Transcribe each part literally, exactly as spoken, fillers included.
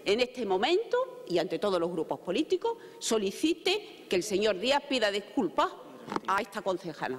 en este momento y ante todos los grupos políticos solicite que el señor Díaz pida disculpas a esta concejala.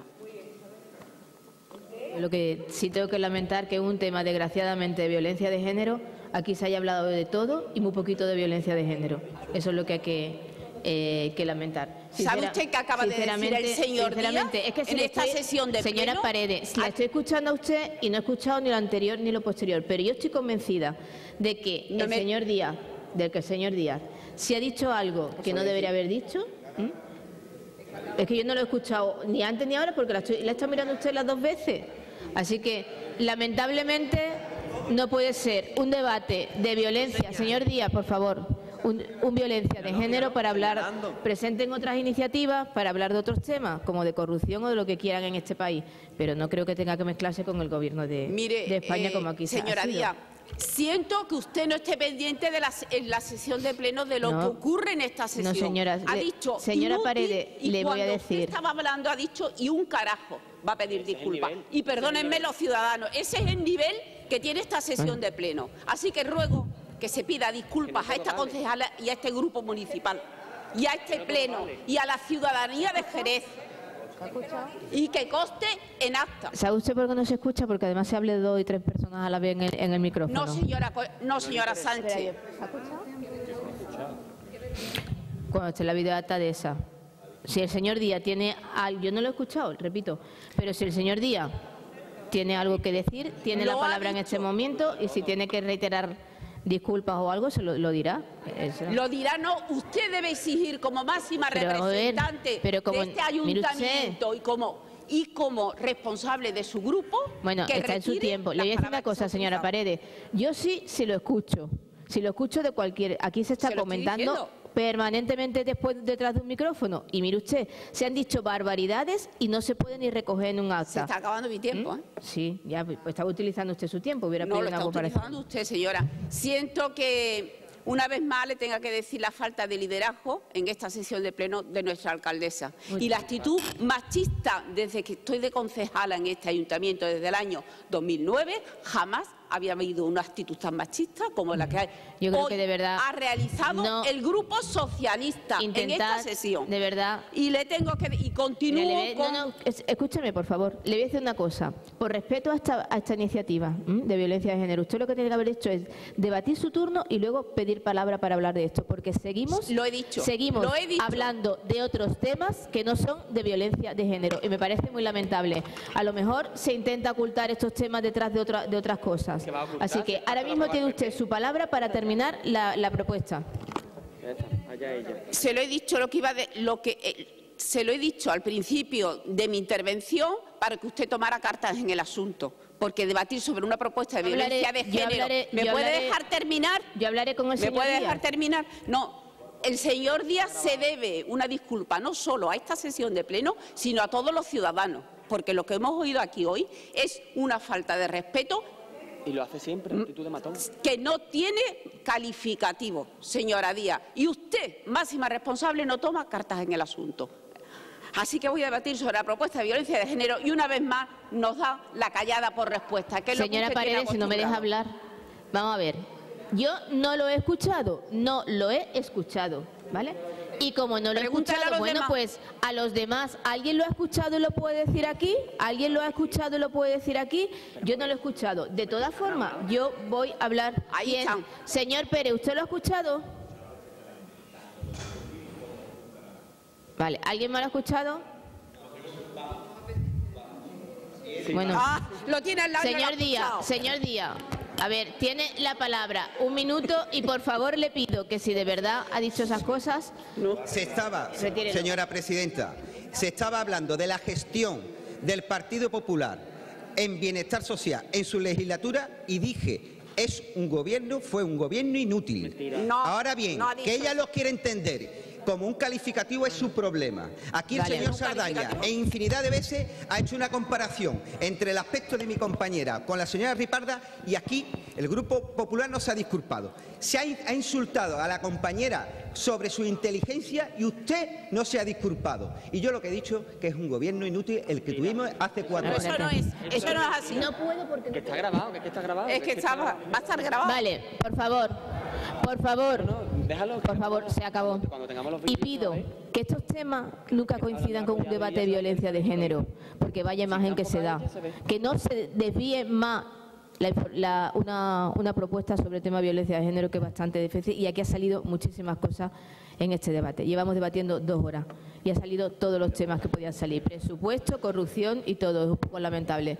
Lo que sí tengo que lamentar que es un tema, desgraciadamente, de violencia de género. Aquí se haya hablado de todo y muy poquito de violencia de género. Eso es lo que hay que, eh, que lamentar. Sincera, ¿Sabe usted qué acaba de decir el señor Díaz es que si en esta estoy, sesión de señora pleno? Paredes, la estoy escuchando a usted y no he escuchado ni lo anterior ni lo posterior, pero yo estoy convencida de que no el me... señor Díaz, del que el señor Díaz, si ha dicho algo que no debería haber dicho, ¿eh? Es que yo no lo he escuchado ni antes ni ahora porque la, estoy, la he estado mirando usted las dos veces. Así que, lamentablemente, no puede ser un debate de violencia. Señor Díaz, por favor, un, un violencia de género para hablar, presenten otras iniciativas para hablar de otros temas, como de corrupción o de lo que quieran en este país. Pero no creo que tenga que mezclarse con el gobierno de, Mire, de España, eh, como aquí se ha señora sido. Díaz, siento que usted no esté pendiente de la, en la sesión de pleno de lo no, que ocurre en esta sesión. No, señora, ha le, dicho señora inútil, Paredes, y le voy a decir. Usted estaba hablando, ha dicho y un carajo va a pedir disculpas. Y perdónenme los ciudadanos, ese es el nivel que tiene esta sesión de pleno. Así que ruego que se pida disculpas a esta concejala y a este grupo municipal y a este pleno y a la ciudadanía de Jerez. Y que conste en acta. ¿Sabe usted por qué no se escucha? Porque además se hable de dos y tres personas a la vez en el, en el micrófono. No, señora, no, señora Sánchez. ¿Se ha escuchado? Cuando esté la videoacta de esa. Si el señor Díaz tiene algo, yo no lo he escuchado, repito, pero si el señor Díaz tiene algo que decir, tiene la palabra en este momento y si tiene que reiterar disculpas o algo, se lo, lo dirá. Eso. Lo dirá, no. Usted debe exigir como máxima pero representante ver, pero como, de este ayuntamiento y como, y como responsable de su grupo. Bueno, que está en su tiempo. Le voy a decir una cosa, señora Paredes. Yo sí, sí lo escucho. Si lo escucho de cualquier... Aquí se está se comentando permanentemente después detrás de un micrófono. Y mire usted, se han dicho barbaridades y no se puede ni recoger en un acta. Se está acabando mi tiempo, ¿eh? Sí, ya pues, estaba utilizando usted su tiempo. Hubiera no, pedido lo una está comparación. utilizando usted, señora. Siento que una vez más le tenga que decir la falta de liderazgo en esta sesión de pleno de nuestra alcaldesa. Muy y la actitud machista desde que estoy de concejala en este ayuntamiento desde el año dos mil nueve, jamás había habido una actitud tan machista como la que hay. Yo creo hoy que de verdad ha realizado no el Grupo Socialista en esta sesión. De verdad. Y le tengo que... Y continúo le, le, con... No, no, escúcheme, por favor. Le voy a decir una cosa. Por respeto a esta, a esta iniciativa ¿m? de violencia de género, usted lo que tiene que haber hecho es debatir su turno y luego pedir palabra para hablar de esto. Porque seguimos, lo he dicho, seguimos lo he dicho. hablando de otros temas que no son de violencia de género. Y me parece muy lamentable. A lo mejor se intenta ocultar estos temas detrás de, otra, de otras cosas. Así que ahora mismo tiene usted su palabra para terminar la, la propuesta. Se lo he dicho lo que iba de, lo que eh, se lo he dicho al principio de mi intervención para que usted tomara cartas en el asunto, porque debatir sobre una propuesta de hablaré, violencia de género. Hablaré, ¿Me puede hablaré, dejar terminar? Yo hablaré con el señor ¿Me puede Díaz? dejar terminar? No. El señor Díaz se debe una disculpa no solo a esta sesión de pleno, sino a todos los ciudadanos, porque lo que hemos oído aquí hoy es una falta de respeto. Y lo hace siempre, actitud de matón. Que no tiene calificativo, señora Díaz. Y usted, máxima responsable, no toma cartas en el asunto. Así que voy a debatir sobre la propuesta de violencia de género y una vez más nos da la callada por respuesta. Que es señora lo que Paredes, si no me deja hablar, vamos a ver. Yo no lo he escuchado, no lo he escuchado, ¿vale? Y como no lo he escuchado, bueno, demás. pues a los demás, ¿alguien lo ha escuchado y lo puede decir aquí? ¿Alguien lo ha escuchado y lo puede decir aquí? Yo no lo he escuchado. De todas formas, yo voy a hablar. Ahí están. Señor Pérez, ¿usted lo ha escuchado? Vale, ¿alguien más lo ha escuchado? Sí. Bueno, ah, lo tiene al lado. Señor Díaz, señor Díaz. A ver, tiene la palabra un minuto y por favor le pido que si de verdad ha dicho esas cosas... No. Se estaba, retírelo. Señora presidenta, se estaba hablando de la gestión del Partido Popular en bienestar social en su legislatura y dije, es un gobierno, fue un gobierno inútil. No, Ahora bien, no que ella lo quiere entender como un calificativo es su problema. Aquí vale, el señor Saldaña en infinidad de veces ha hecho una comparación entre el aspecto de mi compañera con la señora Riparda y aquí el Grupo Popular no se ha disculpado. Se ha, ha insultado a la compañera sobre su inteligencia y usted no se ha disculpado. Y yo lo que he dicho que es un gobierno inútil el que tuvimos hace cuatro años. Eso no es, eso no es así. No puedo porque... Que está grabado, que está grabado. Es que está, va a estar grabado. Vale, por favor. Por favor, No, no, déjalo. por favor, se acabó. Cuando tengamos los Y vídeos, pido ¿sabes? que estos temas nunca coincidan con un debate de violencia de género, porque vaya imagen que se da. Que no se desvíe más la, la, una, una propuesta sobre el tema de violencia de género, que es bastante difícil, y aquí ha salido muchísimas cosas en este debate. Llevamos debatiendo dos horas y ha salido todos los temas que podían salir. Presupuesto, corrupción y todo. Es un poco lamentable.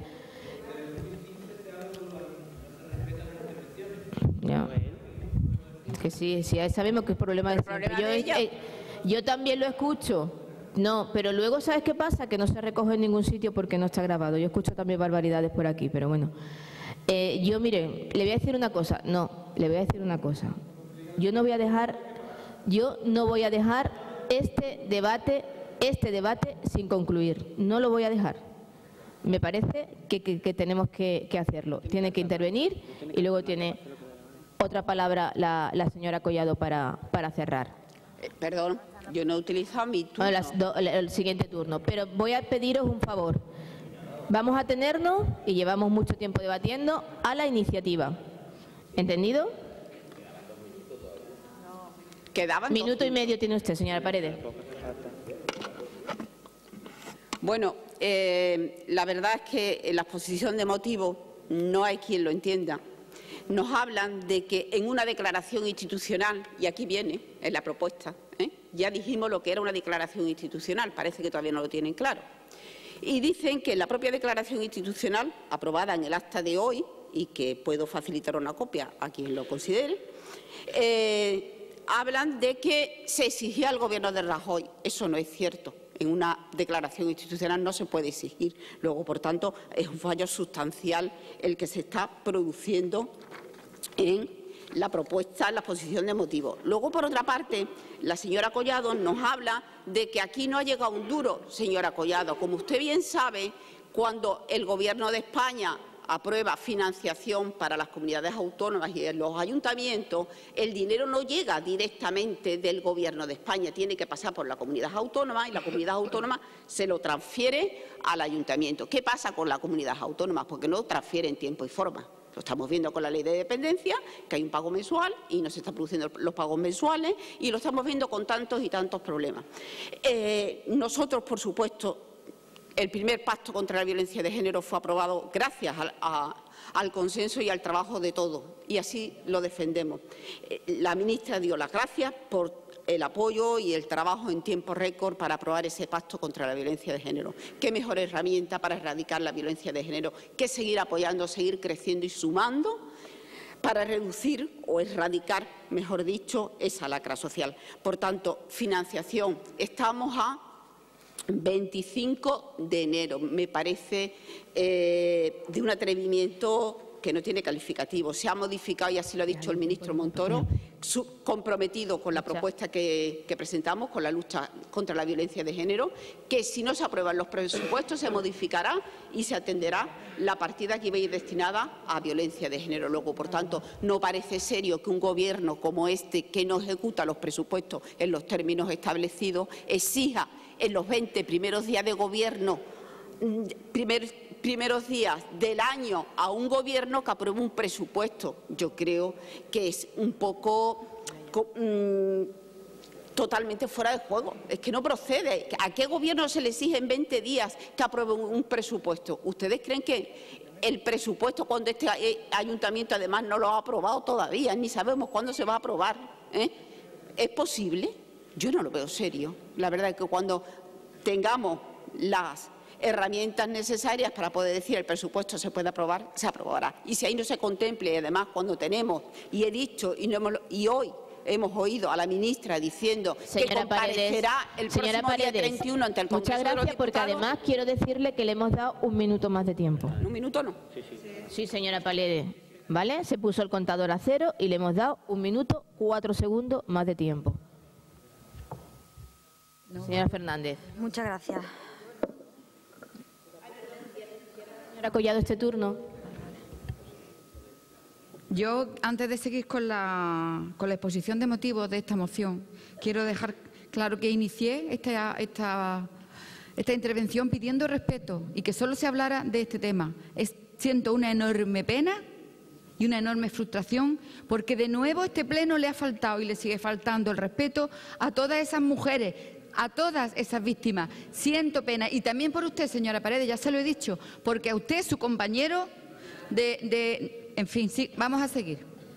Ya. Que sí, sí, sabemos que es problema de siempre. problema Yo, de es- ella. eh, yo también lo escucho. No, pero luego, ¿sabes qué pasa? Que no se recoge en ningún sitio porque no está grabado. Yo escucho también barbaridades por aquí, pero bueno. Eh, yo, miren, le voy a decir una cosa. No, le voy a decir una cosa. Yo no voy a dejar, yo no voy a dejar este debate, este debate sin concluir. No lo voy a dejar. Me parece que, que- que tenemos que, que hacerlo. Tiene que intervenir y luego tiene otra palabra la, la señora Collado para, para cerrar. Eh, perdón, yo no he utilizado mi turno. Bueno, las do- el, el siguiente turno. Pero voy a pediros un favor. Vamos a tenernos, y llevamos mucho tiempo debatiendo, a la iniciativa. ¿Entendido? Quedaban dos Minuto y turnos. medio tiene usted, señora Paredes. Bueno, eh, la verdad es que en la exposición de motivos no hay quien lo entienda. Nos hablan de que en una declaración institucional, y aquí viene, en la propuesta, ¿eh? ya dijimos lo que era una declaración institucional, parece que todavía no lo tienen claro. Y dicen que en la propia declaración institucional, aprobada en el acta de hoy, y que puedo facilitar una copia a quien lo considere, eh, hablan de que se exigía al Gobierno de Rajoy. Eso no es cierto. En una declaración institucional no se puede exigir. Luego, por tanto, es un fallo sustancial el que se está produciendo en la propuesta, en la exposición de motivos. Luego, por otra parte, la señora Collado nos habla de que aquí no ha llegado un duro. Señora Collado, como usted bien sabe, cuando el Gobierno de España aprueba financiación para las comunidades autónomas y en los ayuntamientos, el dinero no llega directamente del Gobierno de España, tiene que pasar por la comunidad autónoma y la comunidad autónoma se lo transfiere al ayuntamiento. ¿Qué pasa con la comunidad autónoma? Porque no transfiere en tiempo y forma. Lo estamos viendo con la ley de dependencia, que hay un pago mensual y no se están produciendo los pagos mensuales, y lo estamos viendo con tantos y tantos problemas. Eh, nosotros, por supuesto, el primer pacto contra la violencia de género fue aprobado gracias a, a, al consenso y al trabajo de todos, y así lo defendemos. Eh, la ministra dio las gracias por el apoyo y el trabajo en tiempo récord para aprobar ese pacto contra la violencia de género. ¿Qué mejor herramienta para erradicar la violencia de género que seguir apoyando, seguir creciendo y sumando para reducir o erradicar, mejor dicho, esa lacra social? Por tanto, financiación. Estamos a veinticinco de enero. Me parece eh, de un atrevimiento que no tiene calificativo. Se ha modificado, y así lo ha dicho el ministro Montoro, su, comprometido con la propuesta que, que presentamos, con la lucha contra la violencia de género, que si no se aprueban los presupuestos se modificará y se atenderá la partida que iba a ir destinada a violencia de género. Luego, por tanto, no parece serio que un Gobierno como este, que no ejecuta los presupuestos en los términos establecidos, exija en los veinte primeros días de Gobierno, primer, primeros días del año, a un Gobierno que apruebe un presupuesto. Yo creo que es un poco mmm, totalmente fuera de juego. Es que no procede. ¿A qué Gobierno se le exige en veinte días que apruebe un, un presupuesto? ¿Ustedes creen que el presupuesto, cuando este ayuntamiento además no lo ha aprobado todavía, ni sabemos cuándo se va a aprobar, ¿eh? ¿Es posible? Yo no lo veo serio. La verdad es que cuando tengamos las herramientas necesarias para poder decir el presupuesto se puede aprobar, se aprobará. Y si ahí no se contemple, y además cuando tenemos, y he dicho, y, no hemos, y hoy hemos oído a la ministra diciendo señora que comparecerá Paredes, el señora próximo Paredes, día treinta y uno ante el Congreso muchas gracias, de los porque Diputados. además quiero decirle que le hemos dado un minuto más de tiempo. Un minuto no. Sí, sí. Sí, señora Paredes, ¿vale? Se puso el contador a cero y le hemos dado un minuto, cuatro segundos más de tiempo. No. Señora Fernández. Muchas gracias. Señora Collado, este turno. Yo, antes de seguir con la, con la exposición de motivos de esta moción, quiero dejar claro que inicié esta, esta, esta intervención pidiendo respeto y que solo se hablara de este tema. Es, siento una enorme pena y una enorme frustración, porque de nuevo este pleno le ha faltado y le sigue faltando el respeto a todas esas mujeres, a todas esas víctimas. Siento pena, y también por usted, señora Paredes, ya se lo he dicho, porque a usted, su compañero de... de en fin, sí, vamos a seguir.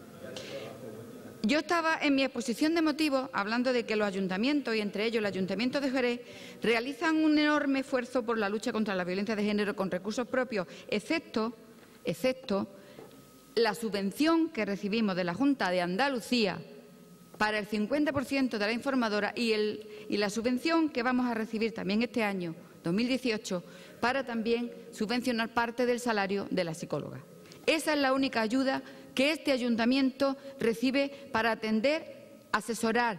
Yo estaba en mi exposición de motivos hablando de que los ayuntamientos, y entre ellos el Ayuntamiento de Jerez, realizan un enorme esfuerzo por la lucha contra la violencia de género con recursos propios, excepto, excepto la subvención que recibimos de la Junta de Andalucía para el cincuenta por ciento de la informadora y, el, y la subvención que vamos a recibir también este año, dos mil dieciocho, para también subvencionar parte del salario de la psicóloga. Esa es la única ayuda que este ayuntamiento recibe para atender, asesorar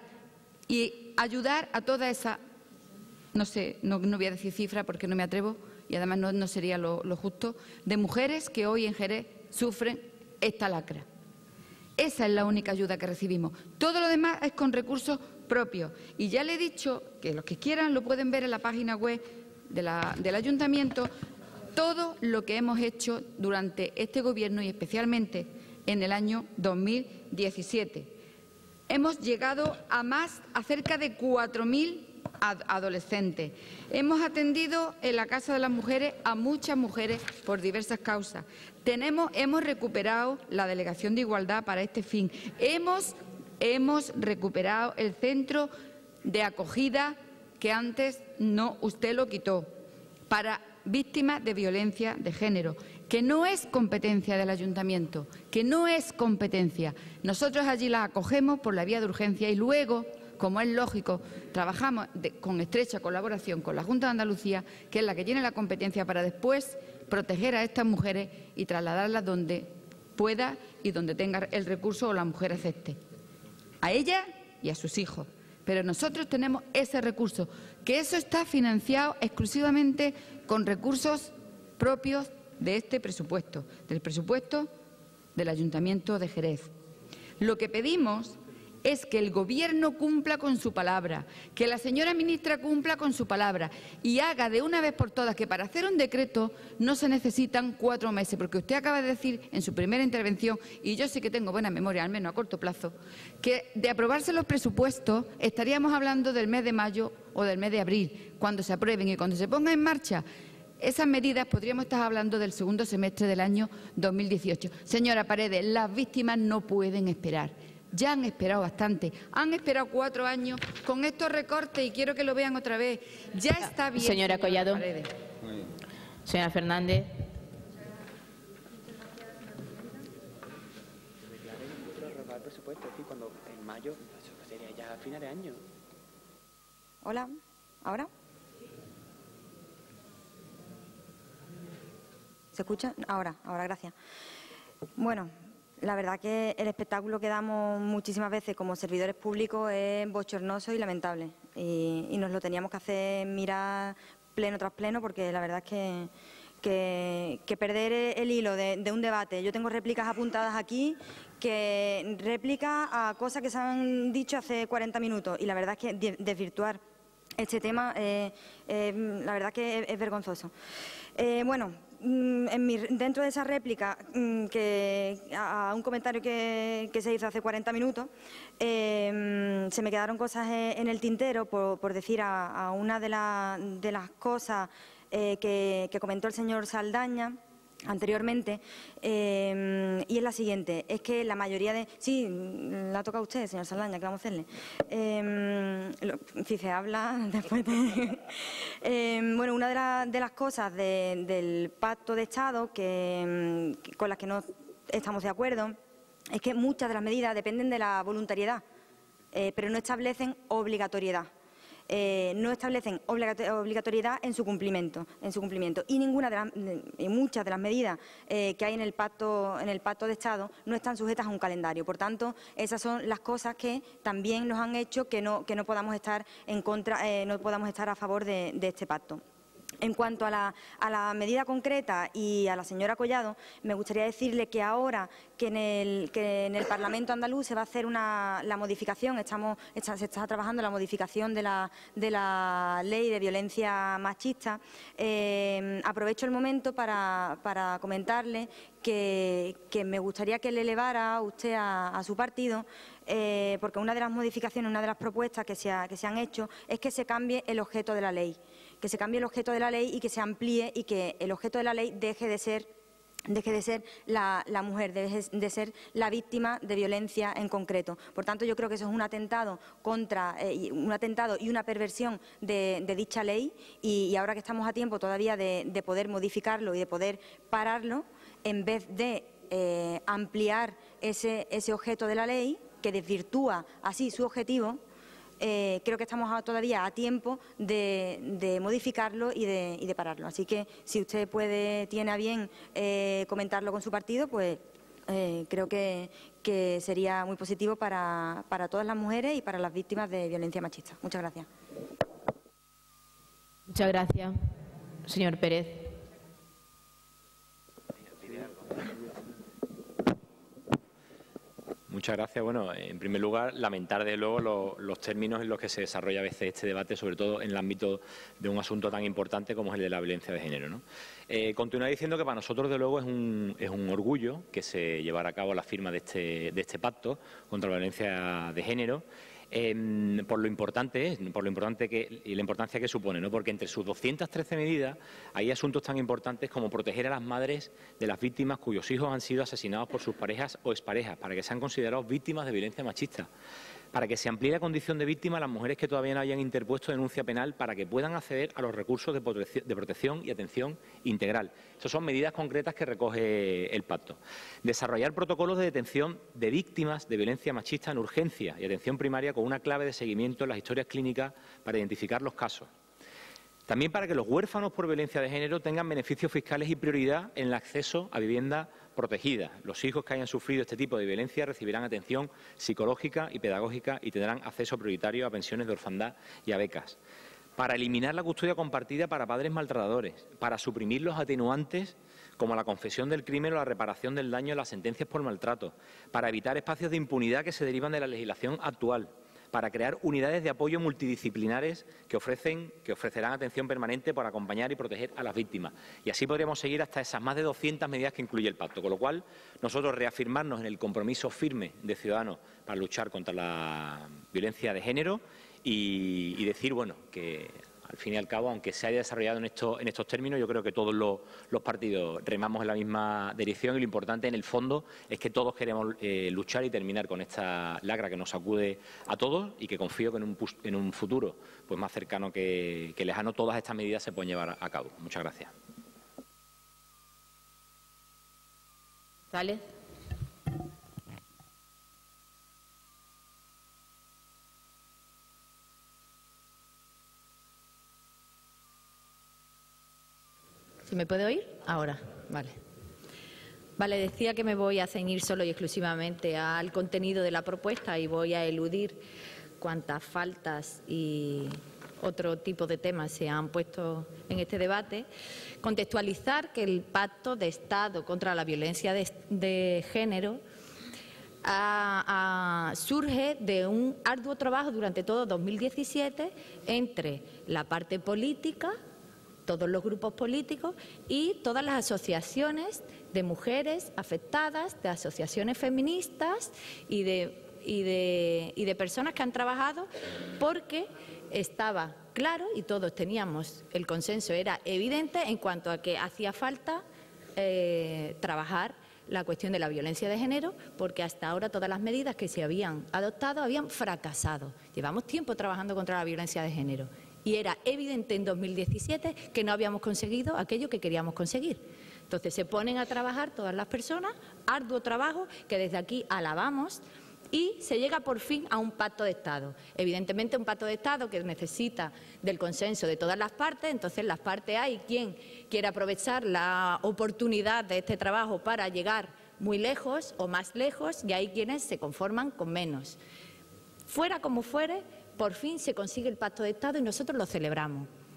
y ayudar a toda esa, no sé, no, no voy a decir cifra porque no me atrevo y además no, no sería lo, lo justo, de mujeres que hoy en Jerez sufren esta lacra. Esa es la única ayuda que recibimos. Todo lo demás es con recursos propios. Y ya le he dicho que los que quieran lo pueden ver en la página web de la, del ayuntamiento, todo lo que hemos hecho durante este Gobierno y especialmente en el año dos mil diecisiete. Hemos llegado a más, a cerca de cuatro mil adolescentes. Hemos atendido en la Casa de las Mujeres a muchas mujeres por diversas causas. Tenemos, hemos recuperado la Delegación de Igualdad para este fin. Hemos, hemos recuperado el centro de acogida que antes no, usted lo quitó, para víctimas de violencia de género, que no es competencia del ayuntamiento, que no es competencia. Nosotros allí las acogemos por la vía de urgencia y luego, como es lógico, trabajamos de, con estrecha colaboración con la Junta de Andalucía, que es la que tiene la competencia para después proteger a estas mujeres y trasladarlas donde pueda y donde tenga el recurso o la mujer acepte, a ella y a sus hijos. Pero nosotros tenemos ese recurso, que eso está financiado exclusivamente con recursos propios de este presupuesto, del presupuesto del Ayuntamiento de Jerez. Lo que pedimos es que el Gobierno cumpla con su palabra, que la señora ministra cumpla con su palabra y haga de una vez por todas que para hacer un decreto no se necesitan cuatro meses, porque usted acaba de decir en su primera intervención, y yo sí que tengo buena memoria, al menos a corto plazo, que de aprobarse los presupuestos estaríamos hablando del mes de mayo o del mes de abril, cuando se aprueben y cuando se pongan en marcha esas medidas podríamos estar hablando del segundo semestre del año dos mil dieciocho. Señora Paredes, las víctimas no pueden esperar. Ya han esperado bastante, han esperado cuatro años con estos recortes y quiero que lo vean otra vez. Ya está bien. Señora Collado. Paredes. Señora Fernández. Prorrogar el presupuesto, es decir, cuando en mayo, eso sería ya a final de año. Hola, ¿ahora? ¿Se escucha? Ahora, ahora, gracias. Bueno, la verdad que el espectáculo que damos muchísimas veces como servidores públicos es bochornoso y lamentable. Y, y nos lo teníamos que hacer mirar pleno tras pleno porque la verdad es que, que, que perder el hilo de, de un debate. Yo tengo réplicas apuntadas aquí, que réplicas a cosas que se han dicho hace cuarenta minutos y la verdad es que desvirtuar este tema, eh, eh, la verdad que es, es vergonzoso. Eh, bueno. En mi, dentro de esa réplica que, a un comentario que, que se hizo hace cuarenta minutos, eh, se me quedaron cosas en el tintero por, por decir a, a una de, la, de las cosas eh, que, que comentó el señor Saldaña anteriormente, eh, y es la siguiente, es que la mayoría de... Sí, la toca a usted, señor Saldaña, ¿qué vamos a hacerle? Eh, lo, si se habla después de... eh, bueno, una de, la, de las cosas de, del Pacto de Estado que, con las que no estamos de acuerdo es que muchas de las medidas dependen de la voluntariedad, eh, pero no establecen obligatoriedad. Eh, no establecen obligatoriedad en su cumplimiento, en su cumplimiento. Y ninguna de las, y muchas de las medidas eh, que hay en el pacto, en el pacto de Estado no están sujetas a un calendario. Por tanto, esas son las cosas que también nos han hecho que no, que no podamos estar en contra, eh, no podamos estar a favor de, de este pacto. En cuanto a la, a la medida concreta y a la señora Collado, me gustaría decirle que ahora que en el, que en el Parlamento andaluz se va a hacer una, la modificación, estamos, está, se está trabajando la modificación de la, de la ley de violencia machista, eh, aprovecho el momento para, para comentarle que, que me gustaría que le elevara usted a, a su partido, eh, porque una de las modificaciones, una de las propuestas que se, ha, que se han hecho es que se cambie el objeto de la ley. que se cambie el objeto de la ley y que se amplíe y que el objeto de la ley deje de ser deje de ser la, la mujer, deje de ser la víctima de violencia en concreto. Por tanto, yo creo que eso es un atentado contra eh, un atentado y una perversión de, de dicha ley y, y ahora que estamos a tiempo todavía de, de poder modificarlo y de poder pararlo, en vez de eh, ampliar ese, ese objeto de la ley, que desvirtúa así su objetivo, Eh, creo que estamos a, todavía a tiempo de, de modificarlo y de, y de pararlo. Así que si usted puede, tiene a bien eh, comentarlo con su partido, pues eh, creo que, que sería muy positivo para, para todas las mujeres y para las víctimas de violencia machista. Muchas gracias. Muchas gracias. Señor Pérez. Muchas gracias. Bueno, en primer lugar, lamentar de luego los, los términos en los que se desarrolla a veces este debate, sobre todo en el ámbito de un asunto tan importante como es el de la violencia de género, ¿no? Eh, continuar diciendo que para nosotros, de luego, es un, es un orgullo que se llevara a cabo la firma de este, de este pacto contra la violencia de género. Eh, por lo importante por lo importante que, y la importancia que supone, ¿no? Porque entre sus doscientas trece medidas hay asuntos tan importantes como proteger a las madres de las víctimas cuyos hijos han sido asesinados por sus parejas o exparejas, para que sean considerados víctimas de violencia machista, para que se amplíe la condición de víctima a las mujeres que todavía no hayan interpuesto denuncia penal para que puedan acceder a los recursos de protección, de protección y atención integral. Esas son medidas concretas que recoge el pacto. Desarrollar protocolos de detención de víctimas de violencia machista en urgencia y atención primaria con una clave de seguimiento en las historias clínicas para identificar los casos. También para que los huérfanos por violencia de género tengan beneficios fiscales y prioridad en el acceso a vivienda protegida. Los hijos que hayan sufrido este tipo de violencia recibirán atención psicológica y pedagógica y tendrán acceso prioritario a pensiones de orfandad y a becas. Para eliminar la custodia compartida para padres maltratadores, para suprimir los atenuantes como la confesión del crimen o la reparación del daño en las sentencias por maltrato, para evitar espacios de impunidad que se derivan de la legislación actual, para crear unidades de apoyo multidisciplinares que, ofrecen, que ofrecerán atención permanente para acompañar y proteger a las víctimas. Y así podríamos seguir hasta esas más de doscientas medidas que incluye el pacto. Con lo cual, nosotros reafirmarnos en el compromiso firme de Ciudadanos para luchar contra la violencia de género y, y decir, bueno, que al fin y al cabo, aunque se haya desarrollado en, esto, en estos términos, yo creo que todos los, los partidos remamos en la misma dirección y lo importante en el fondo es que todos queremos eh, luchar y terminar con esta lacra que nos sacude a todos y que confío que en un, en un futuro pues más cercano que, que lejano todas estas medidas se pueden llevar a cabo. Muchas gracias. ¿Sale? ¿Se me puede oír? Ahora, vale. Vale, decía que me voy a ceñir solo y exclusivamente al contenido de la propuesta y voy a eludir cuantas faltas y otro tipo de temas se han puesto en este debate. Contextualizar que el Pacto de Estado contra la Violencia de, de Género a, a, surge de un arduo trabajo durante todo dos mil diecisiete entre la parte política, todos los grupos políticos y todas las asociaciones de mujeres afectadas, de asociaciones feministas y de, y de, y de personas que han trabajado, porque estaba claro y todos teníamos el consenso, era evidente en cuanto a que hacía falta eh, trabajar la cuestión de la violencia de género, porque hasta ahora todas las medidas que se habían adoptado habían fracasado. Llevamos tiempo trabajando contra la violencia de género. Y era evidente en dos mil diecisiete que no habíamos conseguido aquello que queríamos conseguir. Entonces se ponen a trabajar todas las personas, arduo trabajo que desde aquí alabamos, y se llega por fin a un pacto de Estado. Evidentemente un pacto de Estado que necesita del consenso de todas las partes, entonces las partes hay quien quiere aprovechar la oportunidad de este trabajo para llegar muy lejos o más lejos y hay quienes se conforman con menos. Fuera como fuere, por fin se consigue el pacto de Estado y nosotros lo celebramos.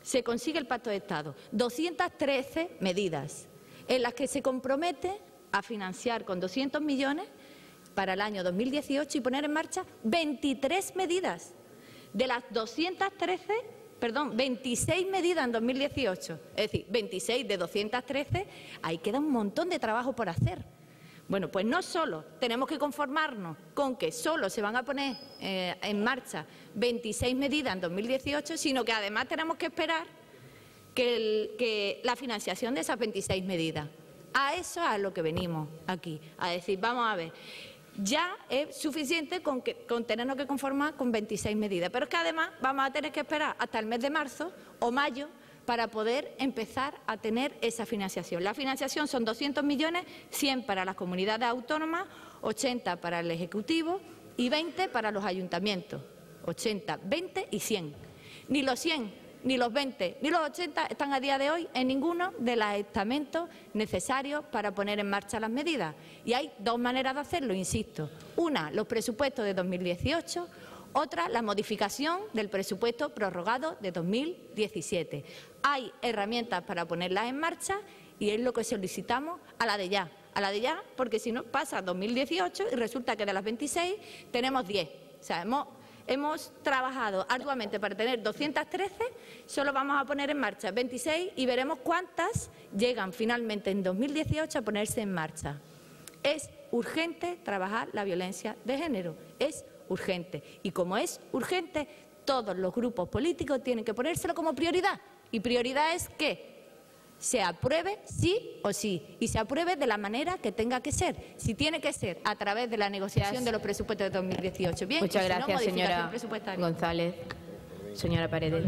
se consigue el Pacto de Estado. doscientas trece medidas en las que se compromete a financiar con doscientos millones para el año dos mil dieciocho y poner en marcha veintitrés medidas. De las doscientas trece, perdón, veintiséis medidas en dos mil dieciocho, es decir, veintiséis de doscientas trece, ahí queda un montón de trabajo por hacer. Bueno, pues no solo tenemos que conformarnos con que solo se van a poner eh, en marcha veintiséis medidas en dos mil dieciocho, sino que además tenemos que esperar que, el, que la financiación de esas veintiséis medidas. A eso es a lo que venimos aquí, a decir, vamos a ver, ya es suficiente con, que, con tenernos que conformar con veintiséis medidas, pero es que además vamos a tener que esperar hasta el mes de marzo o mayo para poder empezar a tener esa financiación. La financiación son doscientos millones, cien para las comunidades autónomas, ochenta para el Ejecutivo y veinte para los ayuntamientos. ochenta, veinte y cien. Ni los cien, ni los veinte, ni los ochenta están a día de hoy en ninguno de los estamentos necesarios para poner en marcha las medidas. Y hay dos maneras de hacerlo, insisto. Una, los presupuestos de dos mil dieciocho. Otra, la modificación del presupuesto prorrogado de dos mil diecisiete. Hay herramientas para ponerlas en marcha y es lo que solicitamos a la de ya. A la de ya, porque si no pasa dos mil dieciocho y resulta que de las veintiséis tenemos diez. O sea, hemos, hemos trabajado arduamente para tener doscientas trece, solo vamos a poner en marcha veintiséis y veremos cuántas llegan finalmente en dos mil dieciocho a ponerse en marcha. Es urgente trabajar la violencia de género. Es urgente. Y como es urgente, todos los grupos políticos tienen que ponérselo como prioridad. Y prioridad es que se apruebe sí o sí, y se apruebe de la manera que tenga que ser. Si tiene que ser a través de la negociación gracias. de los presupuestos de dos mil dieciocho. Bien, muchas gracias, si no, señora González. Señora Paredes.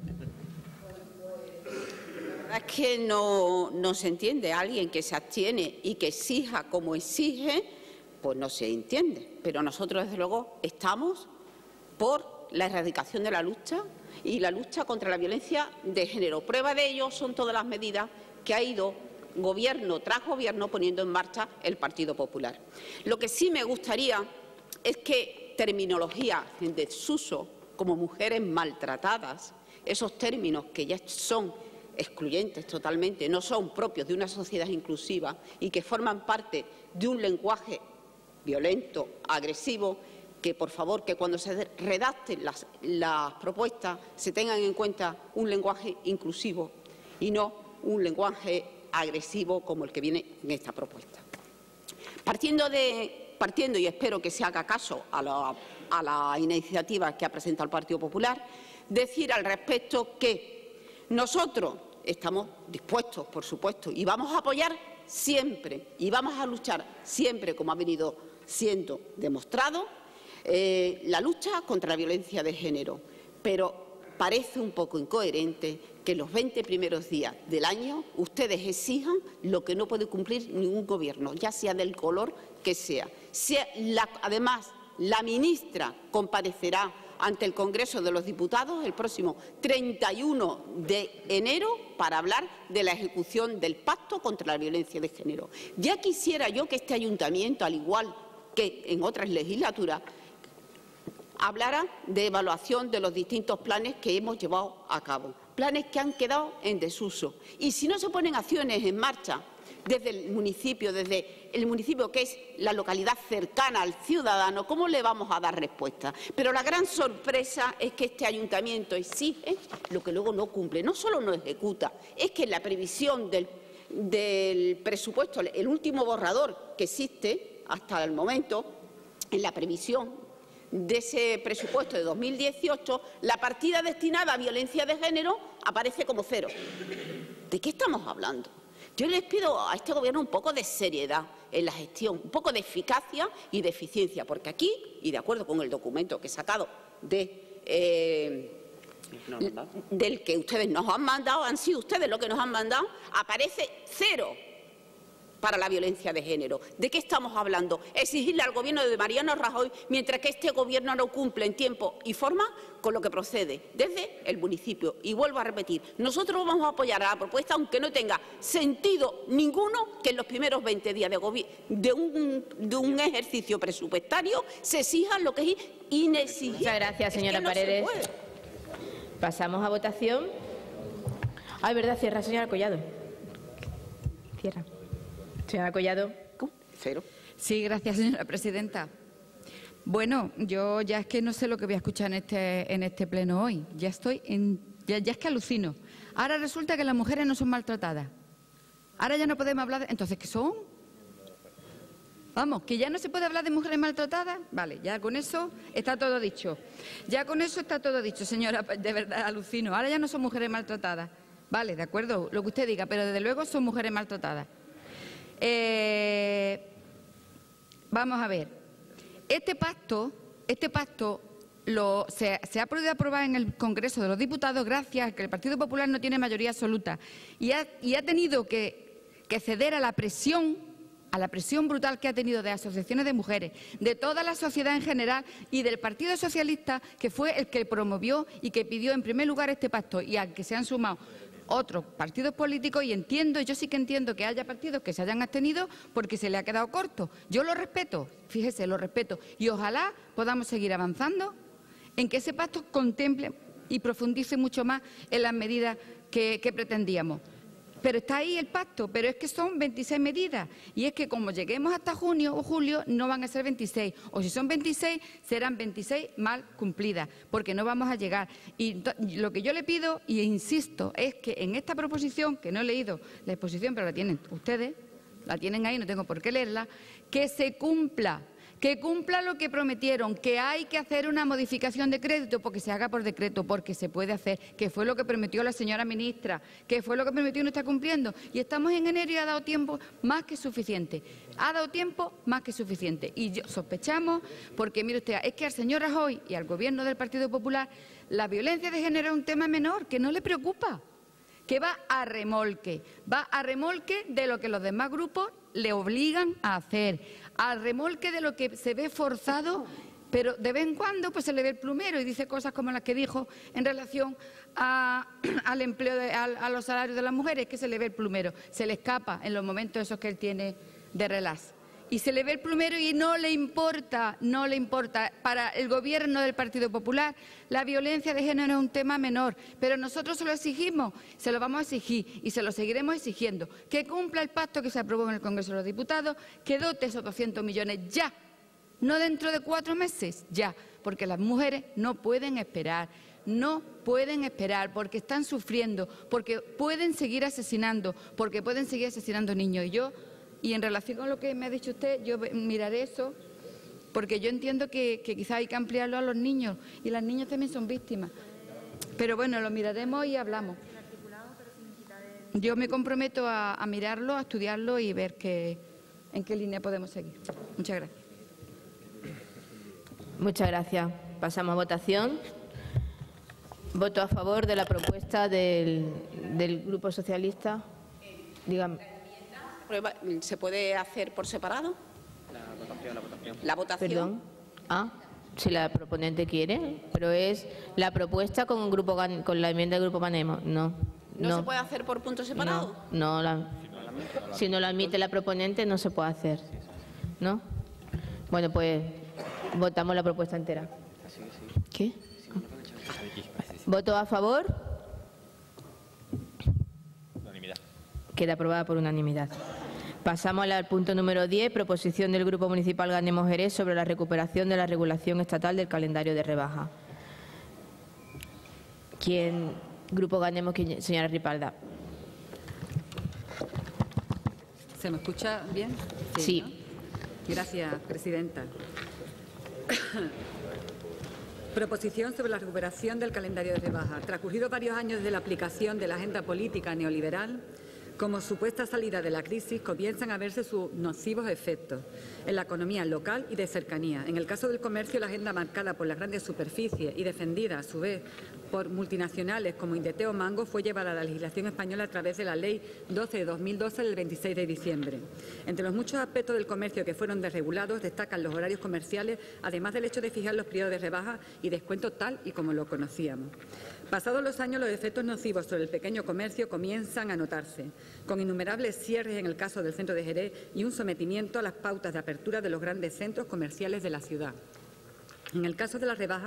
Es que no, no se entiende. Alguien que se abstiene y que exija como exige, pues no se entiende. Pero nosotros, desde luego, estamos por la erradicación de la lucha y la lucha contra la violencia de género. Prueba de ello son todas las medidas que ha ido gobierno tras gobierno poniendo en marcha el Partido Popular. Lo que sí me gustaría es que terminología en desuso como mujeres maltratadas, esos términos que ya son excluyentes totalmente, no son propios de una sociedad inclusiva y que forman parte de un lenguaje violento, agresivo, que por favor que cuando se redacten las, las propuestas se tengan en cuenta un lenguaje inclusivo y no un lenguaje agresivo como el que viene en esta propuesta. Partiendo, de, partiendo y espero que se haga caso a la, a la iniciativa que ha presentado el Partido Popular, decir al respecto que nosotros estamos dispuestos, por supuesto, y vamos a apoyar siempre y vamos a luchar siempre, como ha venido siendo demostrado, eh, la lucha contra la violencia de género. Pero parece un poco incoherente que los veinte primeros días del año ustedes exijan lo que no puede cumplir ningún gobierno, ya sea del color que sea. sea la, además, la ministra comparecerá ante el Congreso de los Diputados el próximo treinta y uno de enero para hablar de la ejecución del Pacto contra la Violencia de Género. Ya quisiera yo que este ayuntamiento, al igual que en otras legislaturas, hablara de evaluación de los distintos planes que hemos llevado a cabo, planes que han quedado en desuso. Y si no se ponen acciones en marcha desde el municipio, desde el municipio que es la localidad cercana al ciudadano, ¿cómo le vamos a dar respuesta? Pero la gran sorpresa es que este ayuntamiento exige lo que luego no cumple. No solo no ejecuta, es que en la previsión del, del presupuesto, el último borrador que existe hasta el momento, en la previsión de ese presupuesto de dos mil dieciocho, la partida destinada a violencia de género aparece como cero. ¿De qué estamos hablando? Yo les pido a este Gobierno un poco de seriedad en la gestión, un poco de eficacia y de eficiencia, porque aquí, y de acuerdo con el documento que he sacado de, eh, del que ustedes nos han mandado, han sido ustedes los que nos han mandado, aparece cero para la violencia de género. ¿De qué estamos hablando? Exigirle al Gobierno de Mariano Rajoy, mientras que este Gobierno no cumple en tiempo y forma con lo que procede desde el municipio. Y vuelvo a repetir, nosotros vamos a apoyar a la propuesta, aunque no tenga sentido ninguno que en los primeros veinte días de, de, un, de un ejercicio presupuestario se exija lo que es inexigible. Muchas gracias, señora es que no Paredes. Pasamos a votación. Ah, es verdad, cierra, señora Collado. Cierra. Señora Collado. Cero. Sí, gracias, señora presidenta. Bueno, yo ya es que no sé lo que voy a escuchar en este, en este pleno hoy. Ya estoy en... Ya, ya es que alucino. Ahora resulta que las mujeres no son maltratadas. Ahora ya no podemos hablar de... Entonces, ¿qué son? Vamos, que ya no se puede hablar de mujeres maltratadas. Vale, ya con eso está todo dicho. Ya con eso está todo dicho, señora, de verdad, alucino. Ahora ya no son mujeres maltratadas. Vale, de acuerdo, lo que usted diga, pero desde luego son mujeres maltratadas. Eh, vamos a ver. Este pacto, este pacto lo, se, se ha podido aprobar en el Congreso de los Diputados gracias a que el Partido Popular no tiene mayoría absoluta y ha, y ha tenido que, que ceder a la presión, a la presión brutal que ha tenido de asociaciones de mujeres, de toda la sociedad en general y del Partido Socialista, que fue el que promovió y que pidió en primer lugar este pacto y al que se han sumado otros partidos políticos, y entiendo, yo sí que entiendo que haya partidos que se hayan abstenido porque se le ha quedado corto. Yo lo respeto, fíjese, lo respeto, y ojalá podamos seguir avanzando en que ese pacto contemple y profundice mucho más en las medidas que, que pretendíamos. Pero está ahí el pacto, pero es que son veintiséis medidas y es que como lleguemos hasta junio o julio no van a ser veintiséis, o si son veintiséis serán veintiséis mal cumplidas, porque no vamos a llegar. Y lo que yo le pido e insisto es que en esta proposición, que no he leído la exposición, pero la tienen ustedes, la tienen ahí, no tengo por qué leerla, que se cumpla. Que cumpla lo que prometieron, que hay que hacer una modificación de crédito, porque se haga por decreto, porque se puede hacer, que fue lo que prometió la señora ministra, que fue lo que prometió y no está cumpliendo. Y estamos en enero y ha dado tiempo más que suficiente. Ha dado tiempo más que suficiente. Y yo, sospechamos, porque mire usted, es que al señor Rajoy y al Gobierno del Partido Popular la violencia de género es un tema menor, que no le preocupa, que va a remolque, va a remolque de lo que los demás grupos le obligan a hacer, al remolque de lo que se ve forzado, pero de vez en cuando pues se le ve el plumero y dice cosas como las que dijo en relación a, al empleo, de, a, a los salarios de las mujeres, que se le ve el plumero, se le escapa en los momentos esos que él tiene de relax. Y se le ve el plumero y no le importa, no le importa. Para el Gobierno del Partido Popular la violencia de género es un tema menor, pero nosotros se lo exigimos, se lo vamos a exigir y se lo seguiremos exigiendo. Que cumpla el pacto que se aprobó en el Congreso de los Diputados, que dote esos doscientos millones ya, no dentro de cuatro meses, ya, porque las mujeres no pueden esperar. No pueden esperar porque están sufriendo, porque pueden seguir asesinando, porque pueden seguir asesinando niños. Y yo... Y en relación con lo que me ha dicho usted, yo miraré eso, porque yo entiendo que, que quizá hay que ampliarlo a los niños, y las niñas también son víctimas. Pero bueno, lo miraremos y hablamos. Yo me comprometo a, a mirarlo, a estudiarlo y ver que, en qué línea podemos seguir. Muchas gracias. Muchas gracias. Pasamos a votación. Voto a favor de la propuesta del, del Grupo Socialista. Dígame. ¿Se puede hacer por separado? La votación, la votación. La votación. Perdón. Ah, si la proponente quiere, pero es la propuesta con un grupo con la enmienda del Grupo Ganemos. No. ¿No, no se puede hacer por punto separado? No, no la, si no lo admite la proponente no se puede hacer. ¿No? Bueno, pues votamos la propuesta entera. ¿Qué? ¿Voto a favor? Unanimidad. Queda aprobada por unanimidad. Pasamos al punto número diez, proposición del Grupo Municipal Ganemos Jerez sobre la recuperación de la regulación estatal del calendario de rebaja. ¿Quién? Grupo Ganemos, señora Ripalda. ¿Se me escucha bien? Sí. sí. ¿No? Gracias, presidenta. Proposición sobre la recuperación del calendario de rebaja. Transcurridos varios años desde la aplicación de la agenda política neoliberal, como supuesta salida de la crisis, comienzan a verse sus nocivos efectos en la economía local y de cercanía. En el caso del comercio, la agenda marcada por las grandes superficies y defendida, a su vez, por multinacionales como Inditex o Mango, fue llevada a la legislación española a través de la Ley doce de dos mil doce del veintiséis de diciembre. Entre los muchos aspectos del comercio que fueron desregulados destacan los horarios comerciales, además del hecho de fijar los periodos de rebaja y descuento tal y como lo conocíamos. Pasados los años, los efectos nocivos sobre el pequeño comercio comienzan a notarse, con innumerables cierres en el caso del centro de Jerez y un sometimiento a las pautas de apertura de los grandes centros comerciales de la ciudad. En el caso de la rebaja,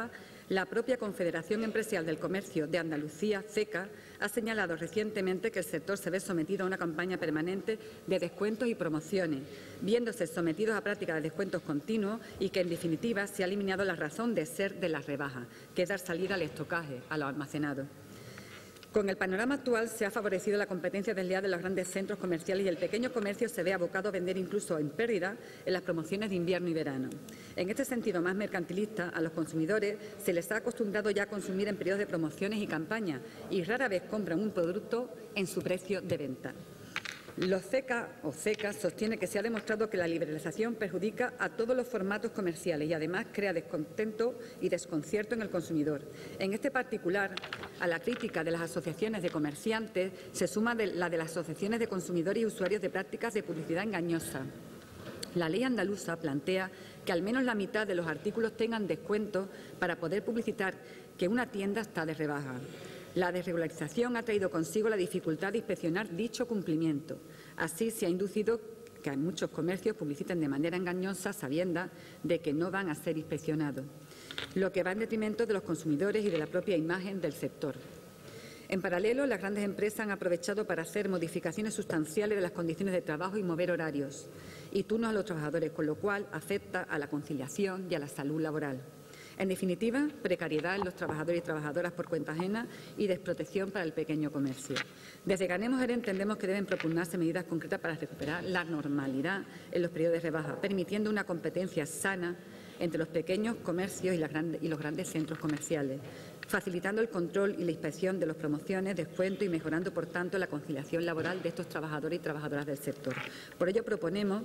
La propia Confederación Empresarial del Comercio de Andalucía, CECA, ha señalado recientemente que el sector se ve sometido a una campaña permanente de descuentos y promociones, viéndose sometidos a prácticas de descuentos continuos y que, en definitiva, se ha eliminado la razón de ser de las rebajas, que es dar salida al estocaje, a los almacenados. Con el panorama actual se ha favorecido la competencia desleal de los grandes centros comerciales y el pequeño comercio se ve abocado a vender incluso en pérdida en las promociones de invierno y verano. En este sentido más mercantilista, a los consumidores se les ha acostumbrado ya a consumir en periodos de promociones y campañas y rara vez compran un producto en su precio de venta. Los CECA o CECA sostiene que se ha demostrado que la liberalización perjudica a todos los formatos comerciales y además crea descontento y desconcierto en el consumidor. En este particular, a la crítica de las asociaciones de comerciantes se suma de la de las asociaciones de consumidores y usuarios de prácticas de publicidad engañosa. La ley andaluza plantea que al menos la mitad de los artículos tengan descuento para poder publicitar que una tienda está de rebaja. La desregularización ha traído consigo la dificultad de inspeccionar dicho cumplimiento. Así se ha inducido que muchos comercios publiciten de manera engañosa sabiendo de que no van a ser inspeccionados, lo que va en detrimento de los consumidores y de la propia imagen del sector. En paralelo, las grandes empresas han aprovechado para hacer modificaciones sustanciales de las condiciones de trabajo y mover horarios y turnos a los trabajadores, con lo cual afecta a la conciliación y a la salud laboral. En definitiva, precariedad en los trabajadores y trabajadoras por cuenta ajena y desprotección para el pequeño comercio. Desde Ganemos ERE entendemos que deben propugnarse medidas concretas para recuperar la normalidad en los periodos de rebaja, permitiendo una competencia sana entre los pequeños comercios y, las grandes, y los grandes centros comerciales, facilitando el control y la inspección de las promociones, descuentos y mejorando, por tanto, la conciliación laboral de estos trabajadores y trabajadoras del sector. Por ello, proponemos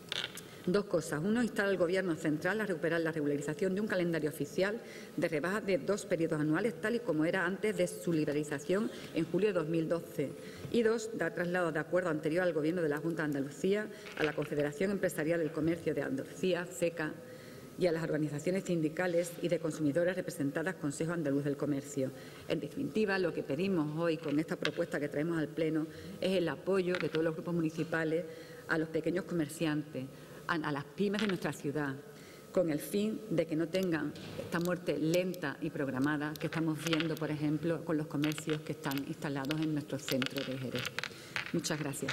dos cosas. Uno, instar al Gobierno central a recuperar la regularización de un calendario oficial de rebajas de dos periodos anuales, tal y como era antes de su liberalización en julio de dos mil doce. Y dos, dar traslado de acuerdo anterior al Gobierno de la Junta de Andalucía, a la Confederación Empresarial del Comercio de Andalucía, CECA, y a las organizaciones sindicales y de consumidores representadas Consejo Andaluz del Comercio. En definitiva, lo que pedimos hoy con esta propuesta que traemos al Pleno es el apoyo de todos los grupos municipales a los pequeños comerciantes, a las pymes de nuestra ciudad, con el fin de que no tengan esta muerte lenta y programada que estamos viendo, por ejemplo, con los comercios que están instalados en nuestro centro de Jerez. Muchas gracias.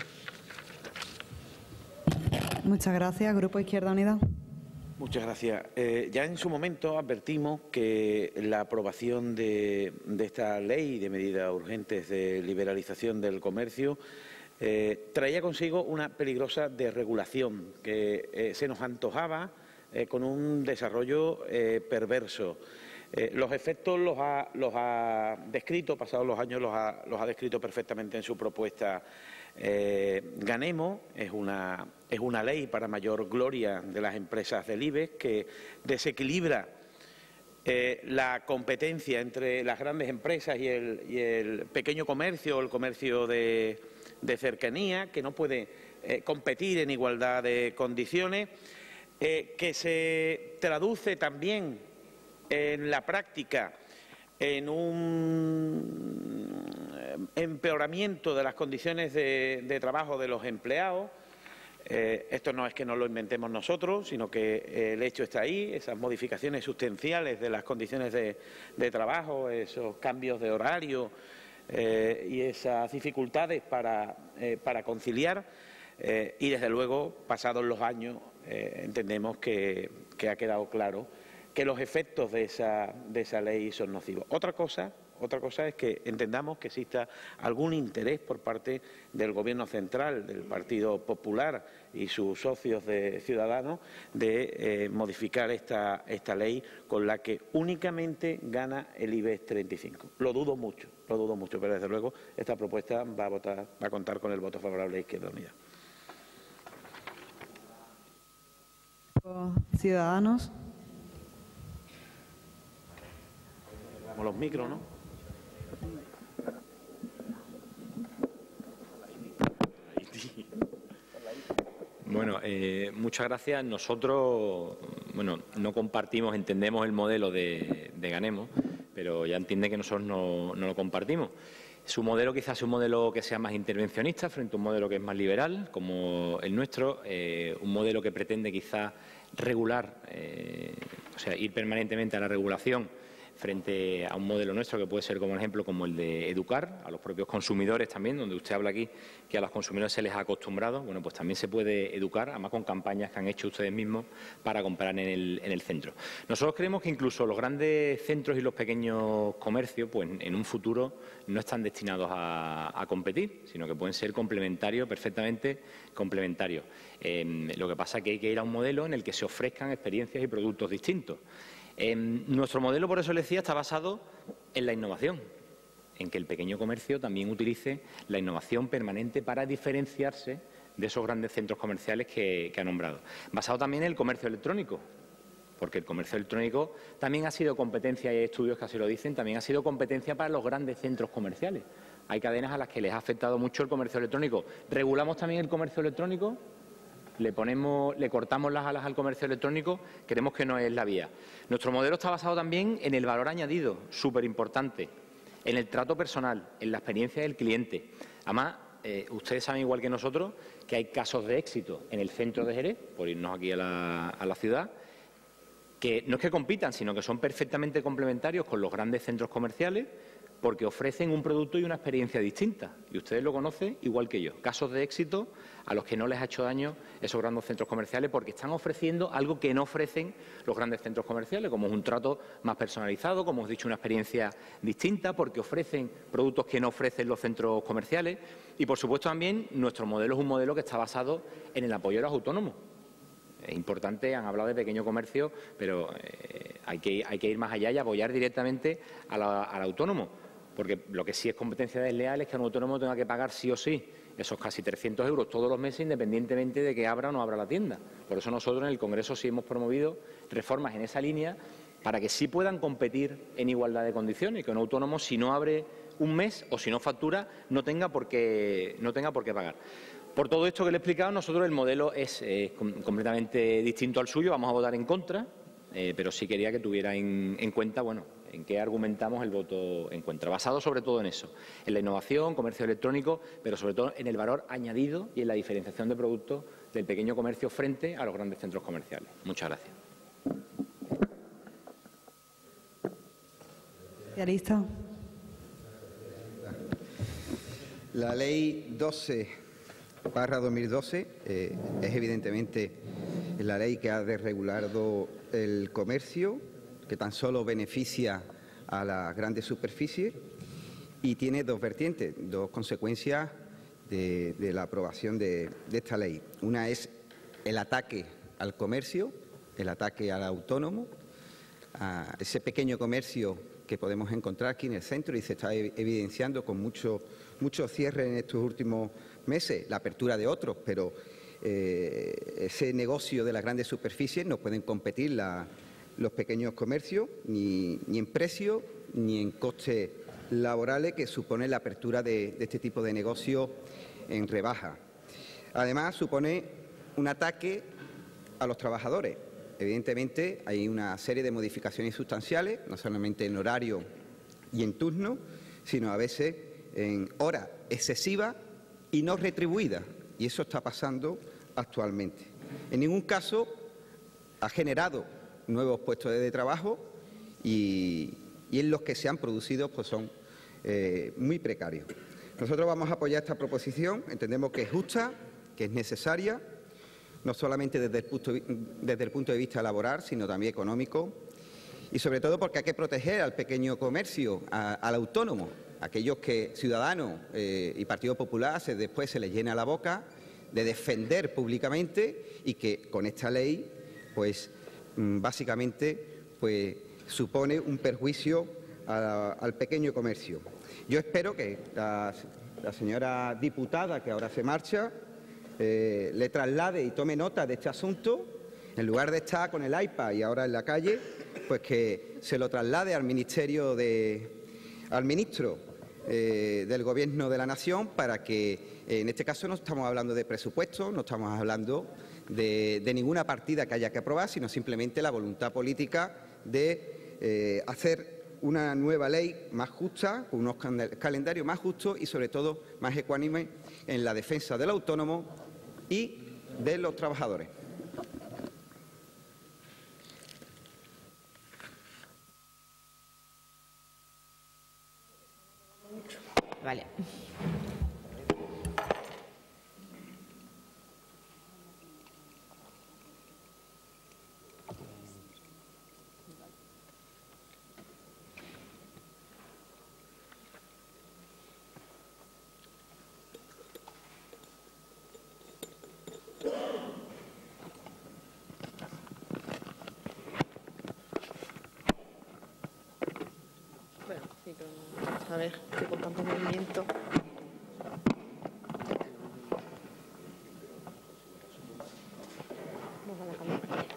Muchas gracias. Grupo Izquierda Unida. Muchas gracias. Eh, ya en su momento advertimos que la aprobación de, de esta ley de medidas urgentes de liberalización del comercio Eh, traía consigo una peligrosa desregulación que eh, se nos antojaba eh, con un desarrollo eh, perverso. Eh, los efectos los ha, los ha descrito, pasados los años los ha, los ha descrito perfectamente en su propuesta eh, Ganemos. Es una, es una ley para mayor gloria de las empresas del IBEX que desequilibra Eh, la competencia entre las grandes empresas y el, y el pequeño comercio o el comercio de, de cercanía, que no puede eh, competir en igualdad de condiciones, eh, que se traduce también en la práctica en un empeoramiento de las condiciones de, de trabajo de los empleados. Eh, esto no es que no lo inventemos nosotros, sino que eh, el hecho está ahí, esas modificaciones sustanciales de las condiciones de, de trabajo, esos cambios de horario eh, y esas dificultades para, eh, para conciliar. Eh, y, desde luego, pasados los años, eh, entendemos que, que ha quedado claro que los efectos de esa, de esa ley son nocivos. Otra cosa... Otra cosa es que entendamos que exista algún interés por parte del Gobierno central, del Partido Popular y sus socios de Ciudadanos de eh, modificar esta, esta ley con la que únicamente gana el IBEX treinta y cinco. Lo dudo mucho, lo dudo mucho, pero desde luego esta propuesta va a, votar, va a contar con el voto favorable de Izquierda Unida. Ciudadanos. Como los micros, ¿no? Bueno, eh, muchas gracias. Nosotros, bueno, no compartimos, entendemos el modelo de, de Ganemos, pero ya entiende que nosotros no, no lo compartimos. Su modelo quizás es un modelo que sea más intervencionista frente a un modelo que es más liberal, como el nuestro, eh, un modelo que pretende quizás regular, eh, o sea, ir permanentemente a la regulación frente a un modelo nuestro que puede ser como ejemplo como el de educar a los propios consumidores también, donde usted habla aquí que a los consumidores se les ha acostumbrado, bueno, pues también se puede educar, además con campañas que han hecho ustedes mismos para comprar en el, en el centro. Nosotros creemos que incluso los grandes centros y los pequeños comercios, pues en un futuro no están destinados a, a competir, sino que pueden ser complementarios, perfectamente complementarios. Eh, lo que pasa es que hay que ir a un modelo en el que se ofrezcan experiencias y productos distintos. Eh, nuestro modelo, por eso le decía, está basado en la innovación, en que el pequeño comercio también utilice la innovación permanente para diferenciarse de esos grandes centros comerciales que, que ha nombrado. Basado también en el comercio electrónico, porque el comercio electrónico también ha sido competencia, y hay estudios que así lo dicen, también ha sido competencia para los grandes centros comerciales. Hay cadenas a las que les ha afectado mucho el comercio electrónico. ¿Regulamos también el comercio electrónico? ¿Le ponemos, le cortamos las alas al comercio electrónico? Creemos que no es la vía. Nuestro modelo está basado también en el valor añadido, súper importante, en el trato personal, en la experiencia del cliente. Además, eh, ustedes saben igual que nosotros que hay casos de éxito en el centro de Jerez, por irnos aquí a la, a la ciudad, que no es que compitan, sino que son perfectamente complementarios con los grandes centros comerciales, porque ofrecen un producto y una experiencia distinta. Y ustedes lo conocen igual que yo. Casos de éxito a los que no les ha hecho daño esos grandes centros comerciales porque están ofreciendo algo que no ofrecen los grandes centros comerciales, como es un trato más personalizado, como os he dicho, una experiencia distinta, porque ofrecen productos que no ofrecen los centros comerciales. Y, por supuesto, también nuestro modelo es un modelo que está basado en el apoyo a los autónomos. Es importante, han hablado de pequeño comercio, pero eh, hay, que, hay que ir más allá y apoyar directamente a la, al autónomo. Porque lo que sí es competencia desleal es que un autónomo tenga que pagar sí o sí esos casi trescientos euros todos los meses, independientemente de que abra o no abra la tienda. Por eso nosotros en el Congreso sí hemos promovido reformas en esa línea para que sí puedan competir en igualdad de condiciones, y que un autónomo, si no abre un mes o si no factura, no tenga por qué, no tenga por qué pagar. Por todo esto que le he explicado, nosotros el modelo es eh, completamente distinto al suyo, vamos a votar en contra, eh, pero sí quería que tuviera en, en cuenta, bueno, en qué argumentamos el voto en contra, basado sobre todo en eso, en la innovación, comercio electrónico, pero sobre todo en el valor añadido y en la diferenciación de productos del pequeño comercio frente a los grandes centros comerciales. Muchas gracias. Socialista. La ley doce barra dos mil doce eh, es evidentemente la ley que ha desregulado el comercio, que tan solo beneficia a las grandes superficies y tiene dos vertientes, dos consecuencias de, de la aprobación de, de esta ley. Una es el ataque al comercio, el ataque al autónomo, a ese pequeño comercio que podemos encontrar aquí en el centro y se está evidenciando con mucho, mucho cierre en estos últimos meses, la apertura de otros, pero eh, ese negocio de las grandes superficies no pueden competir la los pequeños comercios, ni, ni en precio ni en costes laborales que supone la apertura de, de este tipo de negocio en rebaja. Además, supone un ataque a los trabajadores. Evidentemente, hay una serie de modificaciones sustanciales, no solamente en horario y en turno, sino a veces en horas excesivas y no retribuidas. Y eso está pasando actualmente. En ningún caso ha generado nuevos puestos de trabajo y, y en los que se han producido pues son eh, muy precarios. Nosotros vamos a apoyar esta proposición, entendemos que es justa, que es necesaria, no solamente desde el punto, desde el punto de vista laboral, sino también económico, y sobre todo porque hay que proteger al pequeño comercio, a, al autónomo, aquellos que Ciudadanos eh, y Partido Popular se, después se les llena la boca de defender públicamente y que con esta ley pues básicamente pues, supone un perjuicio a, al pequeño comercio. Yo espero que la, la señora diputada, que ahora se marcha, eh, le traslade y tome nota de este asunto, en lugar de estar con el iPad y ahora en la calle, pues que se lo traslade al Ministerio de, al ministro eh, del Gobierno de la Nación para que, eh, en este caso no estamos hablando de presupuestos, no estamos hablando De, de ninguna partida que haya que aprobar, sino simplemente la voluntad política de eh, hacer una nueva ley más justa, con unos calendarios más justos y, sobre todo, más ecuánimes en la defensa del autónomo y de los trabajadores. vale. A ver, que con tanto movimiento. Nos van a cambiar.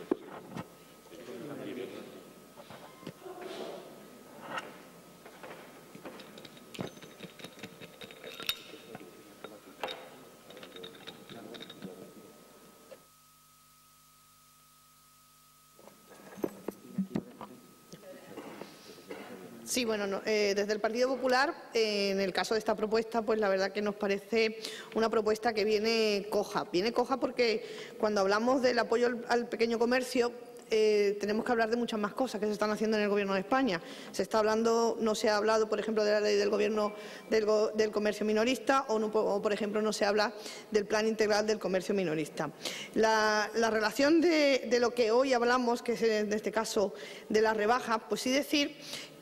Sí, bueno, no, eh, desde el Partido Popular, eh, en el caso de esta propuesta, pues la verdad que nos parece una propuesta que viene coja. Viene coja porque cuando hablamos del apoyo al, al pequeño comercio, eh, tenemos que hablar de muchas más cosas que se están haciendo en el Gobierno de España. Se está hablando, no se ha hablado, por ejemplo, de la ley del Gobierno del, del comercio minorista o, no, o, por ejemplo, no se habla del plan integral del comercio minorista. La, la relación de, de lo que hoy hablamos, que es en este caso de la rebaja, pues sí decir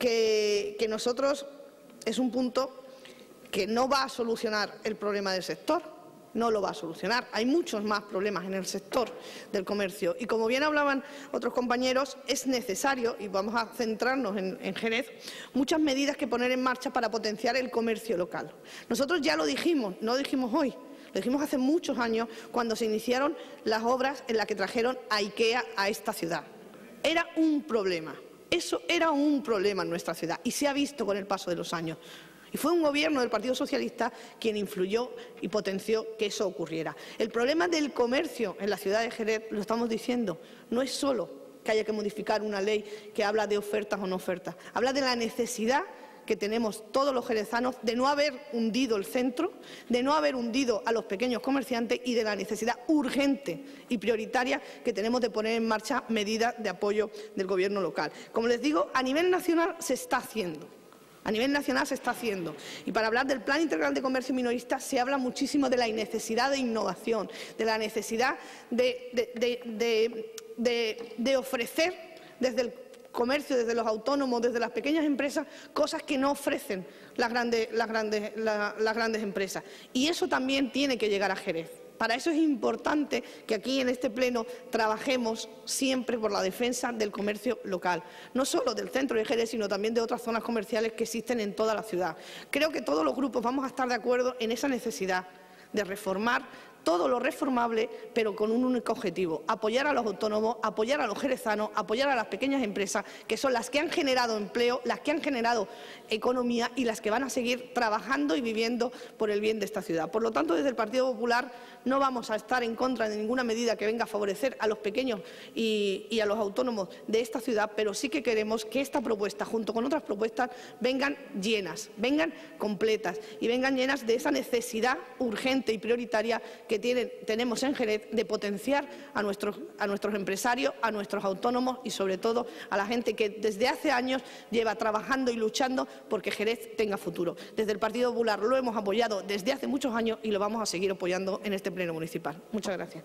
que, que nosotros es un punto que no va a solucionar el problema del sector. No lo va a solucionar. Hay muchos más problemas en el sector del comercio. Y como bien hablaban otros compañeros, es necesario, y vamos a centrarnos en, en Jerez, muchas medidas que poner en marcha para potenciar el comercio local. Nosotros ya lo dijimos, no lo dijimos hoy, lo dijimos hace muchos años cuando se iniciaron las obras en las que trajeron a IKEA a esta ciudad. Era un problema. Eso era un problema en nuestra ciudad y se ha visto con el paso de los años. Y fue un gobierno del Partido Socialista quien influyó y potenció que eso ocurriera. El problema del comercio en la ciudad de Jerez, lo estamos diciendo, no es solo que haya que modificar una ley que habla de ofertas o no ofertas. Habla de la necesidad que tenemos todos los jerezanos de no haber hundido el centro, de no haber hundido a los pequeños comerciantes y de la necesidad urgente y prioritaria que tenemos de poner en marcha medidas de apoyo del Gobierno local. Como les digo, a nivel nacional se está haciendo. A nivel nacional se está haciendo. Y para hablar del Plan Integral de Comercio Minorista se habla muchísimo de la necesidad de innovación, de la necesidad de, de, de, de, de, de ofrecer desde el comercio, desde los autónomos, desde las pequeñas empresas, cosas que no ofrecen las grandes, las grandes, la, las grandes empresas. Y eso también tiene que llegar a Jerez. Para eso es importante que aquí en este Pleno trabajemos siempre por la defensa del comercio local, no solo del centro de Jerez, sino también de otras zonas comerciales que existen en toda la ciudad. Creo que todos los grupos vamos a estar de acuerdo en esa necesidad de reformar todo lo reformable, pero con un único objetivo: apoyar a los autónomos, apoyar a los jerezanos, apoyar a las pequeñas empresas, que son las que han generado empleo, las que han generado economía y las que van a seguir trabajando y viviendo por el bien de esta ciudad. Por lo tanto, desde el Partido Popular no vamos a estar en contra de ninguna medida que venga a favorecer a los pequeños y, y a los autónomos de esta ciudad, pero sí que queremos que esta propuesta, junto con otras propuestas, vengan llenas, vengan completas y vengan llenas de esa necesidad urgente y prioritaria que tienen, tenemos en Jerez de potenciar a nuestros, a nuestros empresarios, a nuestros autónomos y, sobre todo, a la gente que desde hace años lleva trabajando y luchando porque Jerez tenga futuro. Desde el Partido Popular lo hemos apoyado desde hace muchos años y lo vamos a seguir apoyando en este Pleno municipal. Muchas gracias.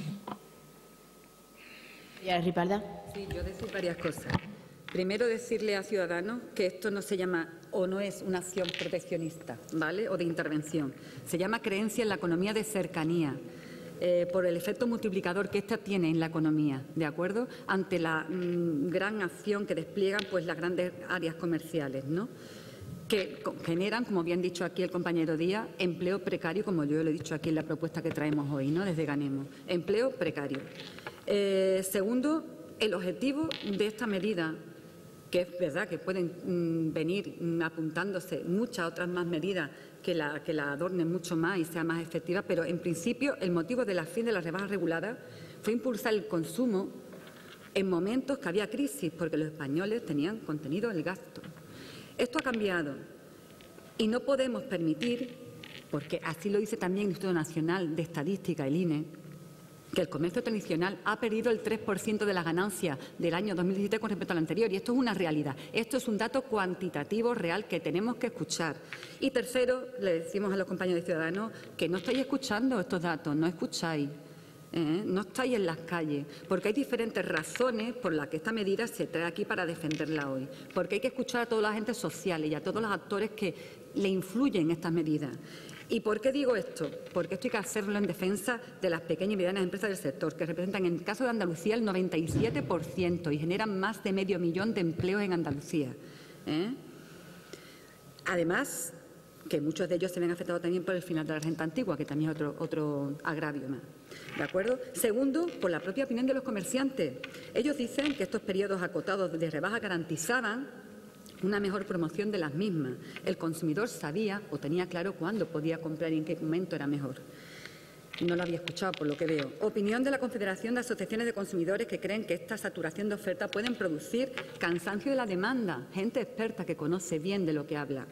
Sí, yo decir varias cosas. Primero, decirle a Ciudadanos que esto no se llama o no es una acción proteccionista, ¿vale?, o de intervención. Se llama creencia en la economía de cercanía, eh, por el efecto multiplicador que ésta tiene en la economía, ¿de acuerdo?, ante la mmm, gran acción que despliegan pues las grandes áreas comerciales, ¿no?, que generan, como bien ha dicho aquí el compañero Díaz, empleo precario, como yo lo he dicho aquí en la propuesta que traemos hoy, ¿no?, desde Ganemos. Empleo precario. Eh, segundo, el objetivo de esta medida, que es verdad que pueden mmm, venir mmm, apuntándose muchas otras más medidas que la, que la adornen mucho más y sea más efectiva, pero en principio el motivo de la fin de las rebajas reguladas fue impulsar el consumo en momentos que había crisis, porque los españoles tenían contenido el gasto. Esto ha cambiado y no podemos permitir, porque así lo dice también el Instituto Nacional de Estadística, el I N E, que el comercio tradicional ha perdido el tres por ciento de las ganancias del año dos mil diecisiete con respecto al anterior, y esto es una realidad. Esto es un dato cuantitativo real que tenemos que escuchar. Y tercero, le decimos a los compañeros de Ciudadanos que no estáis escuchando estos datos, no escucháis. ¿Eh? No estáis en las calles, porque hay diferentes razones por las que esta medida se trae aquí para defenderla hoy, porque hay que escuchar a todos los agentes sociales y a todos los actores que le influyen en estas medidas. ¿Y por qué digo esto? Porque esto hay que hacerlo en defensa de las pequeñas y medianas empresas del sector, que representan en el caso de Andalucía el noventa y siete por ciento y generan más de medio millón de empleos en Andalucía. ¿Eh? Además, que muchos de ellos se ven afectados también por el final de la renta antigua, que también es otro, otro agravio más. ¿De acuerdo? Segundo, por la propia opinión de los comerciantes. Ellos dicen que estos periodos acotados de rebaja garantizaban una mejor promoción de las mismas. El consumidor sabía o tenía claro cuándo podía comprar y en qué momento era mejor. No lo había escuchado, por lo que veo. Opinión de la Confederación de Asociaciones de Consumidores, que creen que esta saturación de oferta pueden producir cansancio de la demanda. Gente experta que conoce bien de lo que habla.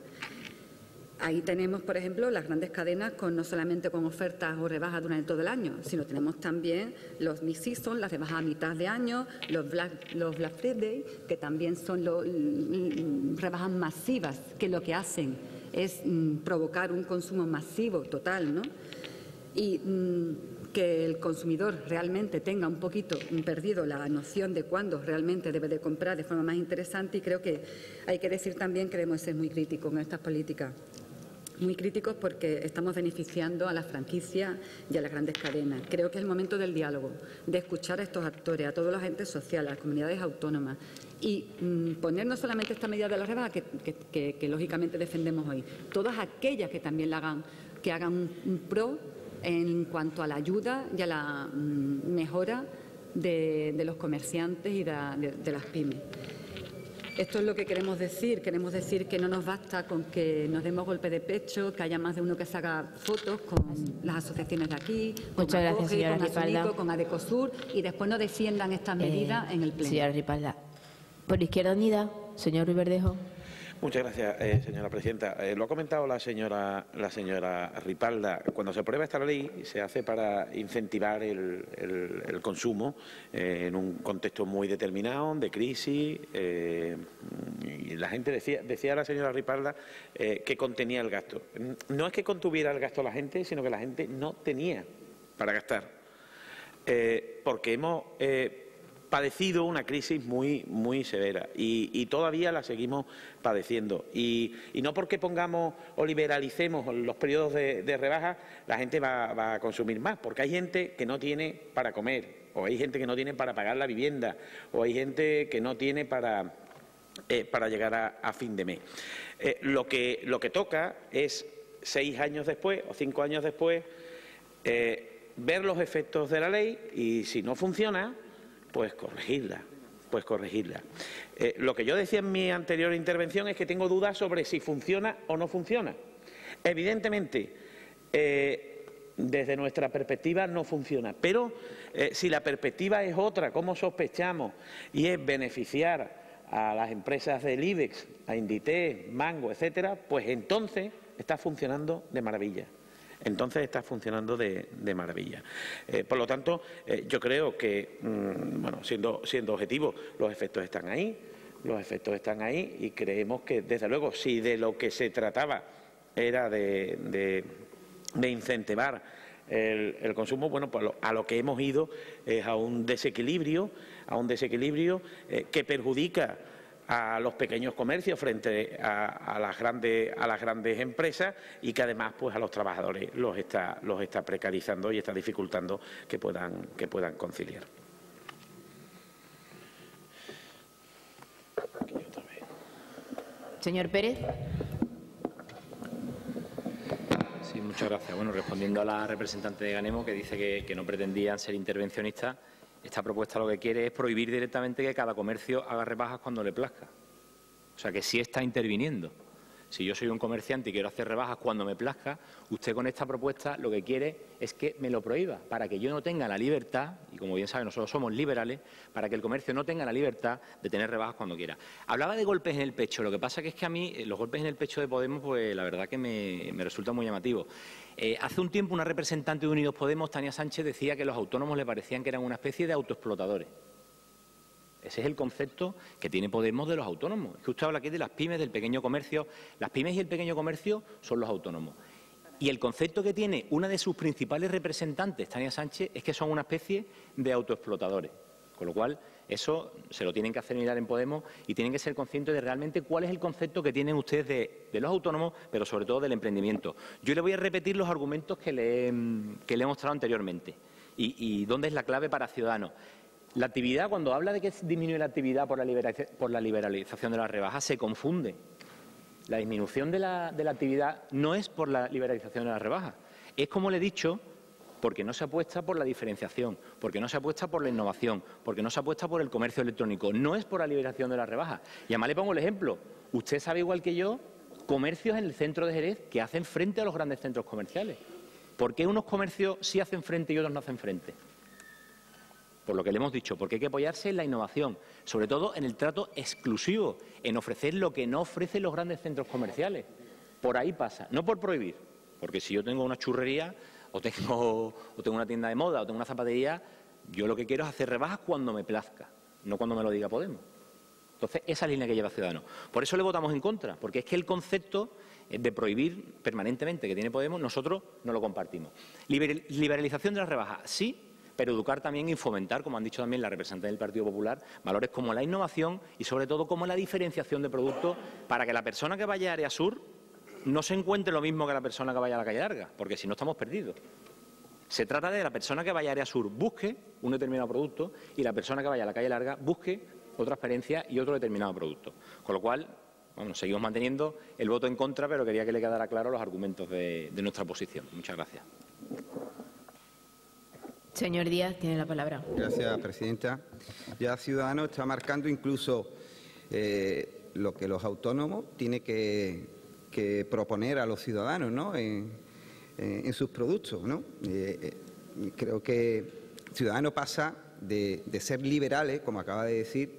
Ahí tenemos, por ejemplo, las grandes cadenas con no solamente con ofertas o rebajas durante todo el año, sino tenemos también los mid-season, las rebajas a mitad de año, los Black, los Black Friday, que también son los, rebajas masivas, que lo que hacen es mm, provocar un consumo masivo total, ¿no? Y mm, que el consumidor realmente tenga un poquito perdido la noción de cuándo realmente debe de comprar de forma más interesante, y creo que hay que decir también que debemos ser muy críticos con estas políticas. Muy críticos porque estamos beneficiando a las franquicias y a las grandes cadenas. Creo que es el momento del diálogo, de escuchar a estos actores, a todos los agentes sociales, a las comunidades autónomas y mmm, poner no solamente esta medida de la rebaja que, que, que, que lógicamente defendemos hoy, todas aquellas que también la hagan, que hagan un, un pro en cuanto a la ayuda y a la mmm, mejora de, de los comerciantes y de, de, de las pymes. Esto es lo que queremos decir. Queremos decir que no nos basta con que nos demos golpe de pecho, que haya más de uno que se haga fotos con las asociaciones de aquí, con Muchas gracias, Acoge, señora con Ripalda. Asunico, con Adecosur, y después no defiendan estas medidas Eh, en el Pleno. Señora Ripalda. Por Izquierda Unida, señor Ruiz Verdejo. Muchas gracias, eh, señora presidenta. Eh, lo ha comentado la señora, la señora Ripalda. Cuando se aprueba esta ley se hace para incentivar el, el, el consumo eh, en un contexto muy determinado de crisis. Eh, y la gente decía, decía la señora Ripalda eh, que contenía el gasto. No es que contuviera el gasto la gente, sino que la gente no tenía para gastar. Eh, porque hemos eh, padecido una crisis muy, muy severa y, y todavía la seguimos padeciendo. Y, y no porque pongamos o liberalicemos los periodos de, de rebaja, la gente va, va a consumir más, porque hay gente que no tiene para comer, o hay gente que no tiene para pagar la vivienda, o hay gente que no tiene para, eh, para llegar a, a fin de mes. Eh, lo que, lo que toca es, seis años después o cinco años después, eh, ver los efectos de la ley y, si no funciona, pues corregirla, pues corregirla. Eh, lo que yo decía en mi anterior intervención es que tengo dudas sobre si funciona o no funciona. Evidentemente, eh, desde nuestra perspectiva no funciona, pero eh, si la perspectiva es otra, como sospechamos, y es beneficiar a las empresas del IBEX, a Inditex, Mango, etcétera, pues entonces está funcionando de maravilla. Entonces está funcionando de, de maravilla. Eh, por lo tanto, eh, yo creo que, mmm, bueno, siendo, siendo objetivo, los efectos están ahí, los efectos están ahí y creemos que, desde luego, si de lo que se trataba era de, de, de incentivar el, el consumo, bueno, pues lo, a lo que hemos ido es a un desequilibrio, a un desequilibrio eh, que perjudica a los pequeños comercios frente a, a, las grandes, a las grandes empresas y que además pues a los trabajadores los está, los está precarizando y está dificultando que puedan, que puedan conciliar. Señor Pérez. Sí, muchas gracias. Bueno, respondiendo a la representante de Ganemo, que dice que, que no pretendían ser intervencionistas, esta propuesta lo que quiere es prohibir directamente que cada comercio haga rebajas cuando le plazca. O sea, que sí está interviniendo. Si yo soy un comerciante y quiero hacer rebajas cuando me plazca, usted con esta propuesta lo que quiere es que me lo prohíba, para que yo no tenga la libertad, y como bien saben nosotros somos liberales, para que el comercio no tenga la libertad de tener rebajas cuando quiera. Hablaba de golpes en el pecho, lo que pasa que es que a mí los golpes en el pecho de Podemos, pues la verdad que me, me resulta muy llamativo. Eh, hace un tiempo una representante de Unidos Podemos, Tania Sánchez, decía que los autónomos le parecían que eran una especie de autoexplotadores. Ese es el concepto que tiene Podemos de los autónomos. Es que usted habla aquí de las pymes, del pequeño comercio. Las pymes y el pequeño comercio son los autónomos. Y el concepto que tiene una de sus principales representantes, Tania Sánchez, es que son una especie de autoexplotadores. Con lo cual, eso se lo tienen que hacer mirar en Podemos y tienen que ser conscientes de realmente cuál es el concepto que tienen ustedes de, de los autónomos, pero sobre todo del emprendimiento. Yo le voy a repetir los argumentos que le, que le he mostrado anteriormente y, y dónde es la clave para Ciudadanos. La actividad, cuando habla de que disminuye la actividad por la, por la liberalización de las rebajas, se confunde. La disminución de la, de la actividad no es por la liberalización de las rebajas. Es, como le he dicho, porque no se apuesta por la diferenciación, porque no se apuesta por la innovación, porque no se apuesta por el comercio electrónico. No es por la liberación de las rebajas. Y además le pongo el ejemplo. Usted sabe igual que yo comercios en el centro de Jerez que hacen frente a los grandes centros comerciales. ¿Por qué unos comercios sí hacen frente y otros no hacen frente? Por lo que le hemos dicho, porque hay que apoyarse en la innovación, sobre todo en el trato exclusivo, en ofrecer lo que no ofrecen los grandes centros comerciales. Por ahí pasa, no por prohibir, porque si yo tengo una churrería o tengo, o tengo una tienda de moda o tengo una zapatería, yo lo que quiero es hacer rebajas cuando me plazca, no cuando me lo diga Podemos. Entonces, esa es la línea que lleva Ciudadanos. Por eso le votamos en contra, porque es que el concepto de prohibir permanentemente que tiene Podemos, nosotros no lo compartimos. Liberalización de las rebajas, sí, pero educar también y fomentar, como han dicho también la representante del Partido Popular, valores como la innovación y sobre todo como la diferenciación de productos para que la persona que vaya a Área Sur no se encuentre lo mismo que la persona que vaya a la Calle Larga, porque si no estamos perdidos. Se trata de que la persona que vaya a Área Sur busque un determinado producto y la persona que vaya a la Calle Larga busque otra experiencia y otro determinado producto. Con lo cual, bueno, seguimos manteniendo el voto en contra, pero quería que le quedara claro los argumentos de, de nuestra posición. Muchas gracias. Señor Díaz, tiene la palabra. Gracias, presidenta. Ya Ciudadanos está marcando incluso eh, lo que los autónomos tienen que, que proponer a los ciudadanos, ¿no?, en, en, en sus productos, ¿no? Eh, eh, creo que Ciudadanos pasa de, de ser liberales, como acaba de decir,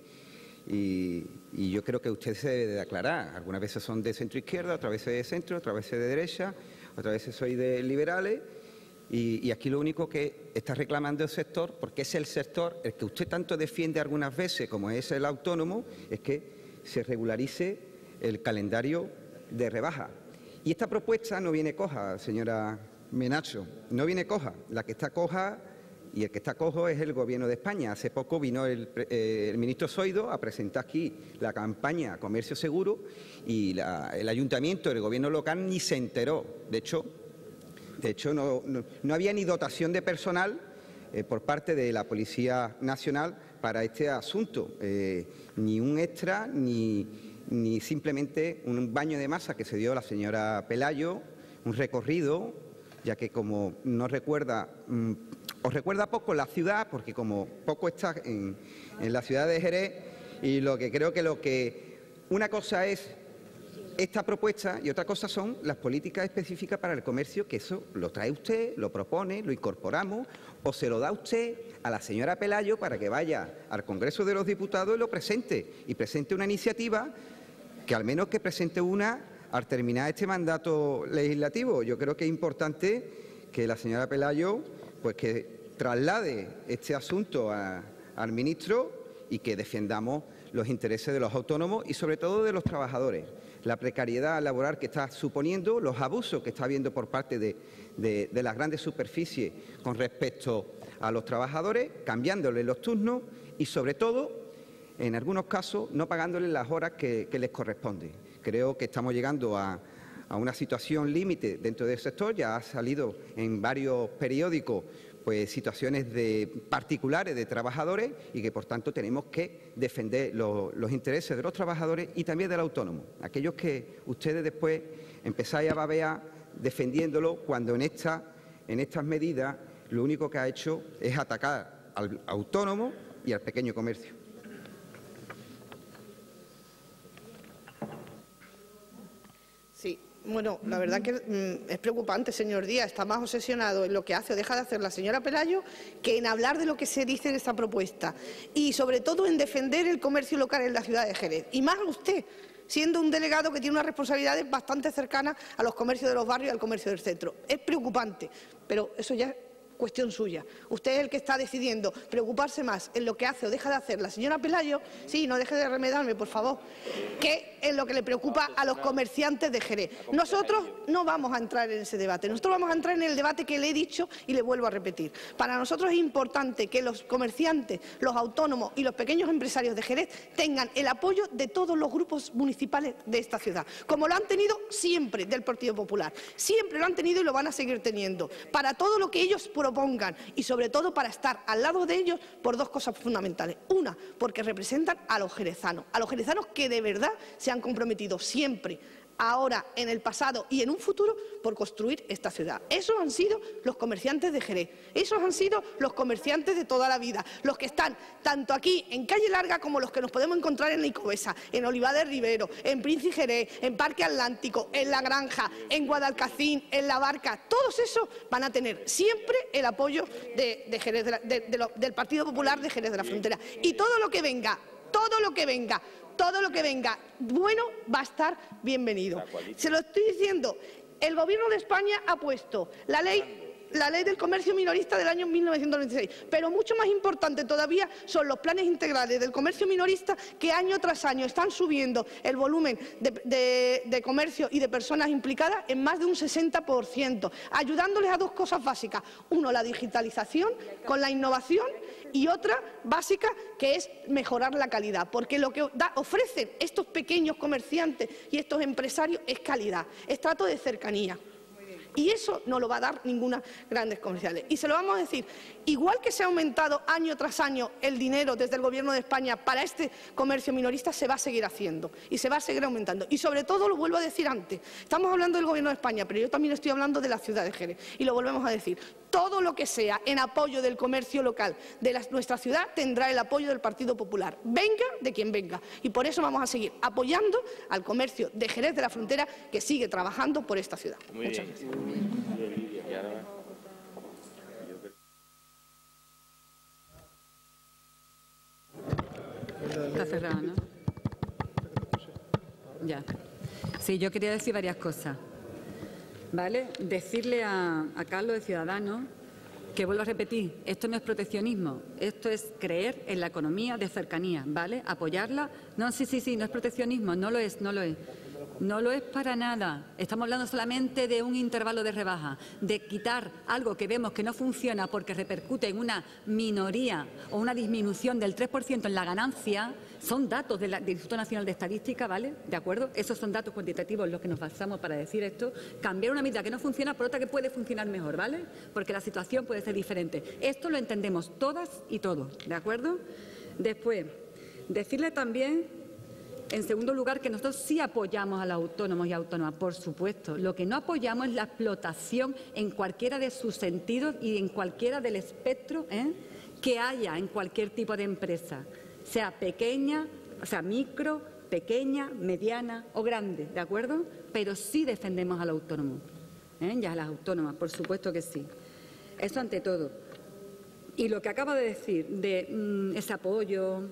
y, y yo creo que usted se debe de aclarar. Algunas veces son de centro-izquierda, otras veces de centro, otras veces de derecha, otras veces soy de liberales. Y, y aquí lo único que está reclamando el sector, porque es el sector el que usted tanto defiende algunas veces, como es el autónomo, es que se regularice el calendario de rebaja. Y esta propuesta no viene coja, señora Menacho, no viene coja. La que está coja y el que está cojo es el Gobierno de España. Hace poco vino el, eh, el ministro Zoido a presentar aquí la campaña Comercio Seguro y la, el ayuntamiento, el Gobierno local ni se enteró. De hecho, De hecho, no, no, no había ni dotación de personal eh, por parte de la Policía Nacional para este asunto, eh, ni un extra, ni, ni simplemente un baño de masa que se dio la señora Pelayo, un recorrido, ya que como no recuerda, mmm, os recuerda poco la ciudad, porque como poco está en, en la ciudad de Jerez, y lo que creo que lo que una cosa es esta propuesta y otra cosa son las políticas específicas para el comercio, que eso lo trae usted, lo propone, lo incorporamos, o se lo da usted a la señora Pelayo para que vaya al Congreso de los Diputados y lo presente, y presente una iniciativa que al menos que presente una al terminar este mandato legislativo. Yo creo que es importante que la señora Pelayo pues que traslade este asunto a, al ministro y que defendamos los intereses de los autónomos y sobre todo de los trabajadores. La precariedad laboral que está suponiendo, los abusos que está habiendo por parte de, de, de las grandes superficies con respecto a los trabajadores, cambiándoles los turnos y, sobre todo, en algunos casos, no pagándoles las horas que, que les corresponden. Creo que estamos llegando a, a una situación límite dentro del sector. Ya ha salido en varios periódicos pues situaciones de particulares de trabajadores y que, por tanto, tenemos que defender lo, los intereses de los trabajadores y también del autónomo. Aquellos que ustedes después empezáis a babear defendiéndolo cuando en, esta, en estas medidas lo único que ha hecho es atacar al autónomo y al pequeño comercio. Sí. Bueno, la verdad que mm, es preocupante, señor Díaz. Está más obsesionado en lo que hace o deja de hacer la señora Pelayo que en hablar de lo que se dice en esta propuesta. Y, sobre todo, en defender el comercio local en la ciudad de Jerez. Y más usted, siendo un delegado que tiene unas responsabilidades bastante cercanas a los comercios de los barrios y al comercio del centro. Es preocupante, pero eso ya es cuestión suya. Usted es el que está decidiendo preocuparse más en lo que hace o deja de hacer la señora Pelayo, sí, no deje de remedarme, por favor, que en lo que le preocupa a los comerciantes de Jerez. Nosotros no vamos a entrar en ese debate, nosotros vamos a entrar en el debate que le he dicho y le vuelvo a repetir. Para nosotros es importante que los comerciantes, los autónomos y los pequeños empresarios de Jerez tengan el apoyo de todos los grupos municipales de esta ciudad, como lo han tenido siempre del Partido Popular. Siempre lo han tenido y lo van a seguir teniendo, para todo lo que ellos propongan y, sobre todo, para estar al lado de ellos por dos cosas fundamentales. Una, porque representan a los jerezanos, a los jerezanos que de verdad se han comprometido siempre, ahora, en el pasado y en un futuro, por construir esta ciudad. Esos han sido los comerciantes de Jerez, esos han sido los comerciantes de toda la vida, los que están tanto aquí en Calle Larga como los que nos podemos encontrar en la Icovesa, en Olivar de Rivero, en Príncipe Jerez, en Parque Atlántico, en La Granja, en Guadalcacín, en La Barca. Todos esos van a tener siempre el apoyo de, de Jerez de la, de, de lo, del Partido Popular de Jerez de la Frontera. Y todo lo que venga, todo lo que venga, todo lo que venga bueno va a estar bienvenido. Se lo estoy diciendo, el Gobierno de España ha puesto la ley la ley del comercio minorista del año mil novecientos noventa y seis, pero mucho más importante todavía son los planes integrales del comercio minorista, que año tras año están subiendo el volumen de, de, de comercio y de personas implicadas en más de un sesenta por ciento, ayudándoles a dos cosas básicas. Uno, la digitalización con la innovación, y otra básica, que es mejorar la calidad, porque lo que da, ofrecen estos pequeños comerciantes y estos empresarios es calidad, es trato de cercanía. Y eso no lo va a dar ninguna grandes comerciales. Y se lo vamos a decir, igual que se ha aumentado año tras año el dinero desde el Gobierno de España para este comercio minorista, se va a seguir haciendo y se va a seguir aumentando. Y, sobre todo, lo vuelvo a decir antes, estamos hablando del Gobierno de España, pero yo también estoy hablando de la ciudad de Jerez, y lo volvemos a decir, todo lo que sea en apoyo del comercio local de la, nuestra ciudad tendrá el apoyo del Partido Popular, venga de quien venga. Y por eso vamos a seguir apoyando al comercio de Jerez de la Frontera, que sigue trabajando por esta ciudad. Muy Muchas bien. gracias. Está cerrada, ¿no? Ya. Sí, yo quería decir varias cosas. ¿Vale? Decirle a, a Carlos de Ciudadanos que, vuelvo a repetir, esto no es proteccionismo, esto es creer en la economía de cercanía, ¿vale? Apoyarla. No, sí, sí, sí, no es proteccionismo, no lo es, no lo es. No lo es para nada. Estamos hablando solamente de un intervalo de rebaja, de quitar algo que vemos que no funciona porque repercute en una minoría o una disminución del tres por ciento en la ganancia. Son datos de la, del Instituto Nacional de Estadística, ¿vale? ¿De acuerdo? Esos son datos cuantitativos en los que nos basamos para decir esto. Cambiar una medida que no funciona por otra que puede funcionar mejor, ¿vale? Porque la situación puede ser diferente. Esto lo entendemos todas y todos, ¿de acuerdo? Después, decirle también, en segundo lugar, que nosotros sí apoyamos a los autónomos y autónomas, por supuesto. Lo que no apoyamos es la explotación en cualquiera de sus sentidos y en cualquiera del espectro, ¿eh?, que haya en cualquier tipo de empresa, sea pequeña, o sea, micro, pequeña, mediana o grande, ¿de acuerdo? Pero sí defendemos al autónomo, ¿eh?, y a las autónomas, por supuesto que sí. Eso ante todo. Y lo que acaba de decir de mmm, ese apoyo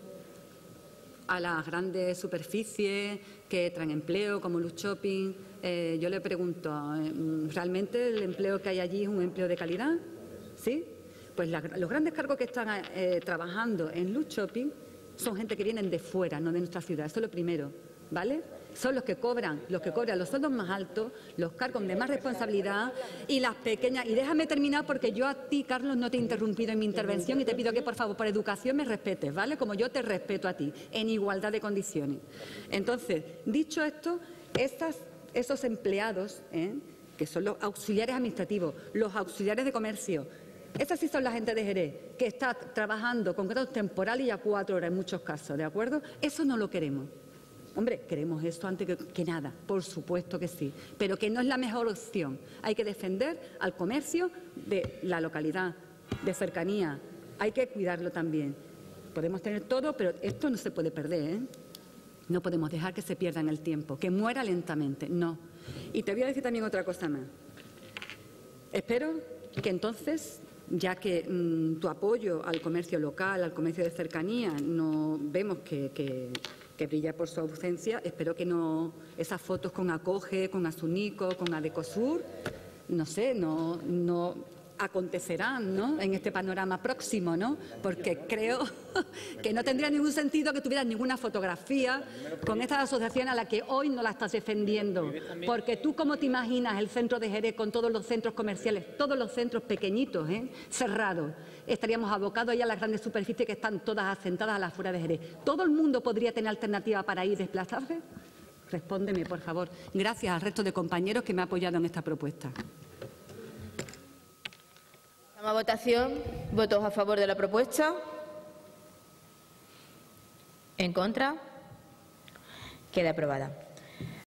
a las grandes superficies que traen empleo, como Luz Shopping, eh, yo le pregunto, ¿realmente el empleo que hay allí es un empleo de calidad? ¿Sí? Pues la, los grandes cargos que están eh, trabajando en Luz Shopping son gente que vienen de fuera, no de nuestra ciudad. Eso es lo primero, ¿vale? Son los que cobran, los que cobran los sueldos más altos, los cargos de más responsabilidad y las pequeñas. Y déjame terminar, porque yo a ti, Carlos, no te he interrumpido en mi intervención y te pido que, por favor, por educación me respetes, ¿vale? Como yo te respeto a ti, en igualdad de condiciones. Entonces, dicho esto, estas, esos empleados, ¿eh?, que son los auxiliares administrativos, los auxiliares de comercio, esas sí son la gente de Jerez, que está trabajando con contratos temporales y a cuatro horas en muchos casos, ¿de acuerdo? Eso no lo queremos. Hombre, queremos esto antes que, que nada, por supuesto que sí, pero que no es la mejor opción. Hay que defender al comercio de la localidad, de cercanía, hay que cuidarlo también. Podemos tener todo, pero esto no se puede perder, ¿eh? No podemos dejar que se pierda en el tiempo, que muera lentamente, no. Y te voy a decir también otra cosa más. Espero que entonces, ya que mmm, tu apoyo al comercio local, al comercio de cercanía, no vemos que, que, que brilla por su ausencia, espero que no esas fotos con Acoge, con Asunico, con Adecosur, no sé, no, no acontecerán, ¿no?, en este panorama próximo, ¿no? Porque creo que no tendría ningún sentido que tuvieras ninguna fotografía con esta asociación a la que hoy no la estás defendiendo. Porque tú, ¿cómo te imaginas el centro de Jerez con todos los centros comerciales, todos los centros pequeñitos, ¿eh?, cerrados? Estaríamos abocados ya a las grandes superficies que están todas asentadas a las afueras de Jerez. ¿Todo el mundo podría tener alternativa para ir y desplazarse? Respóndeme, por favor. Gracias al resto de compañeros que me han apoyado en esta propuesta. A votación. ¿Votos a favor de la propuesta? ¿En contra? Queda aprobada.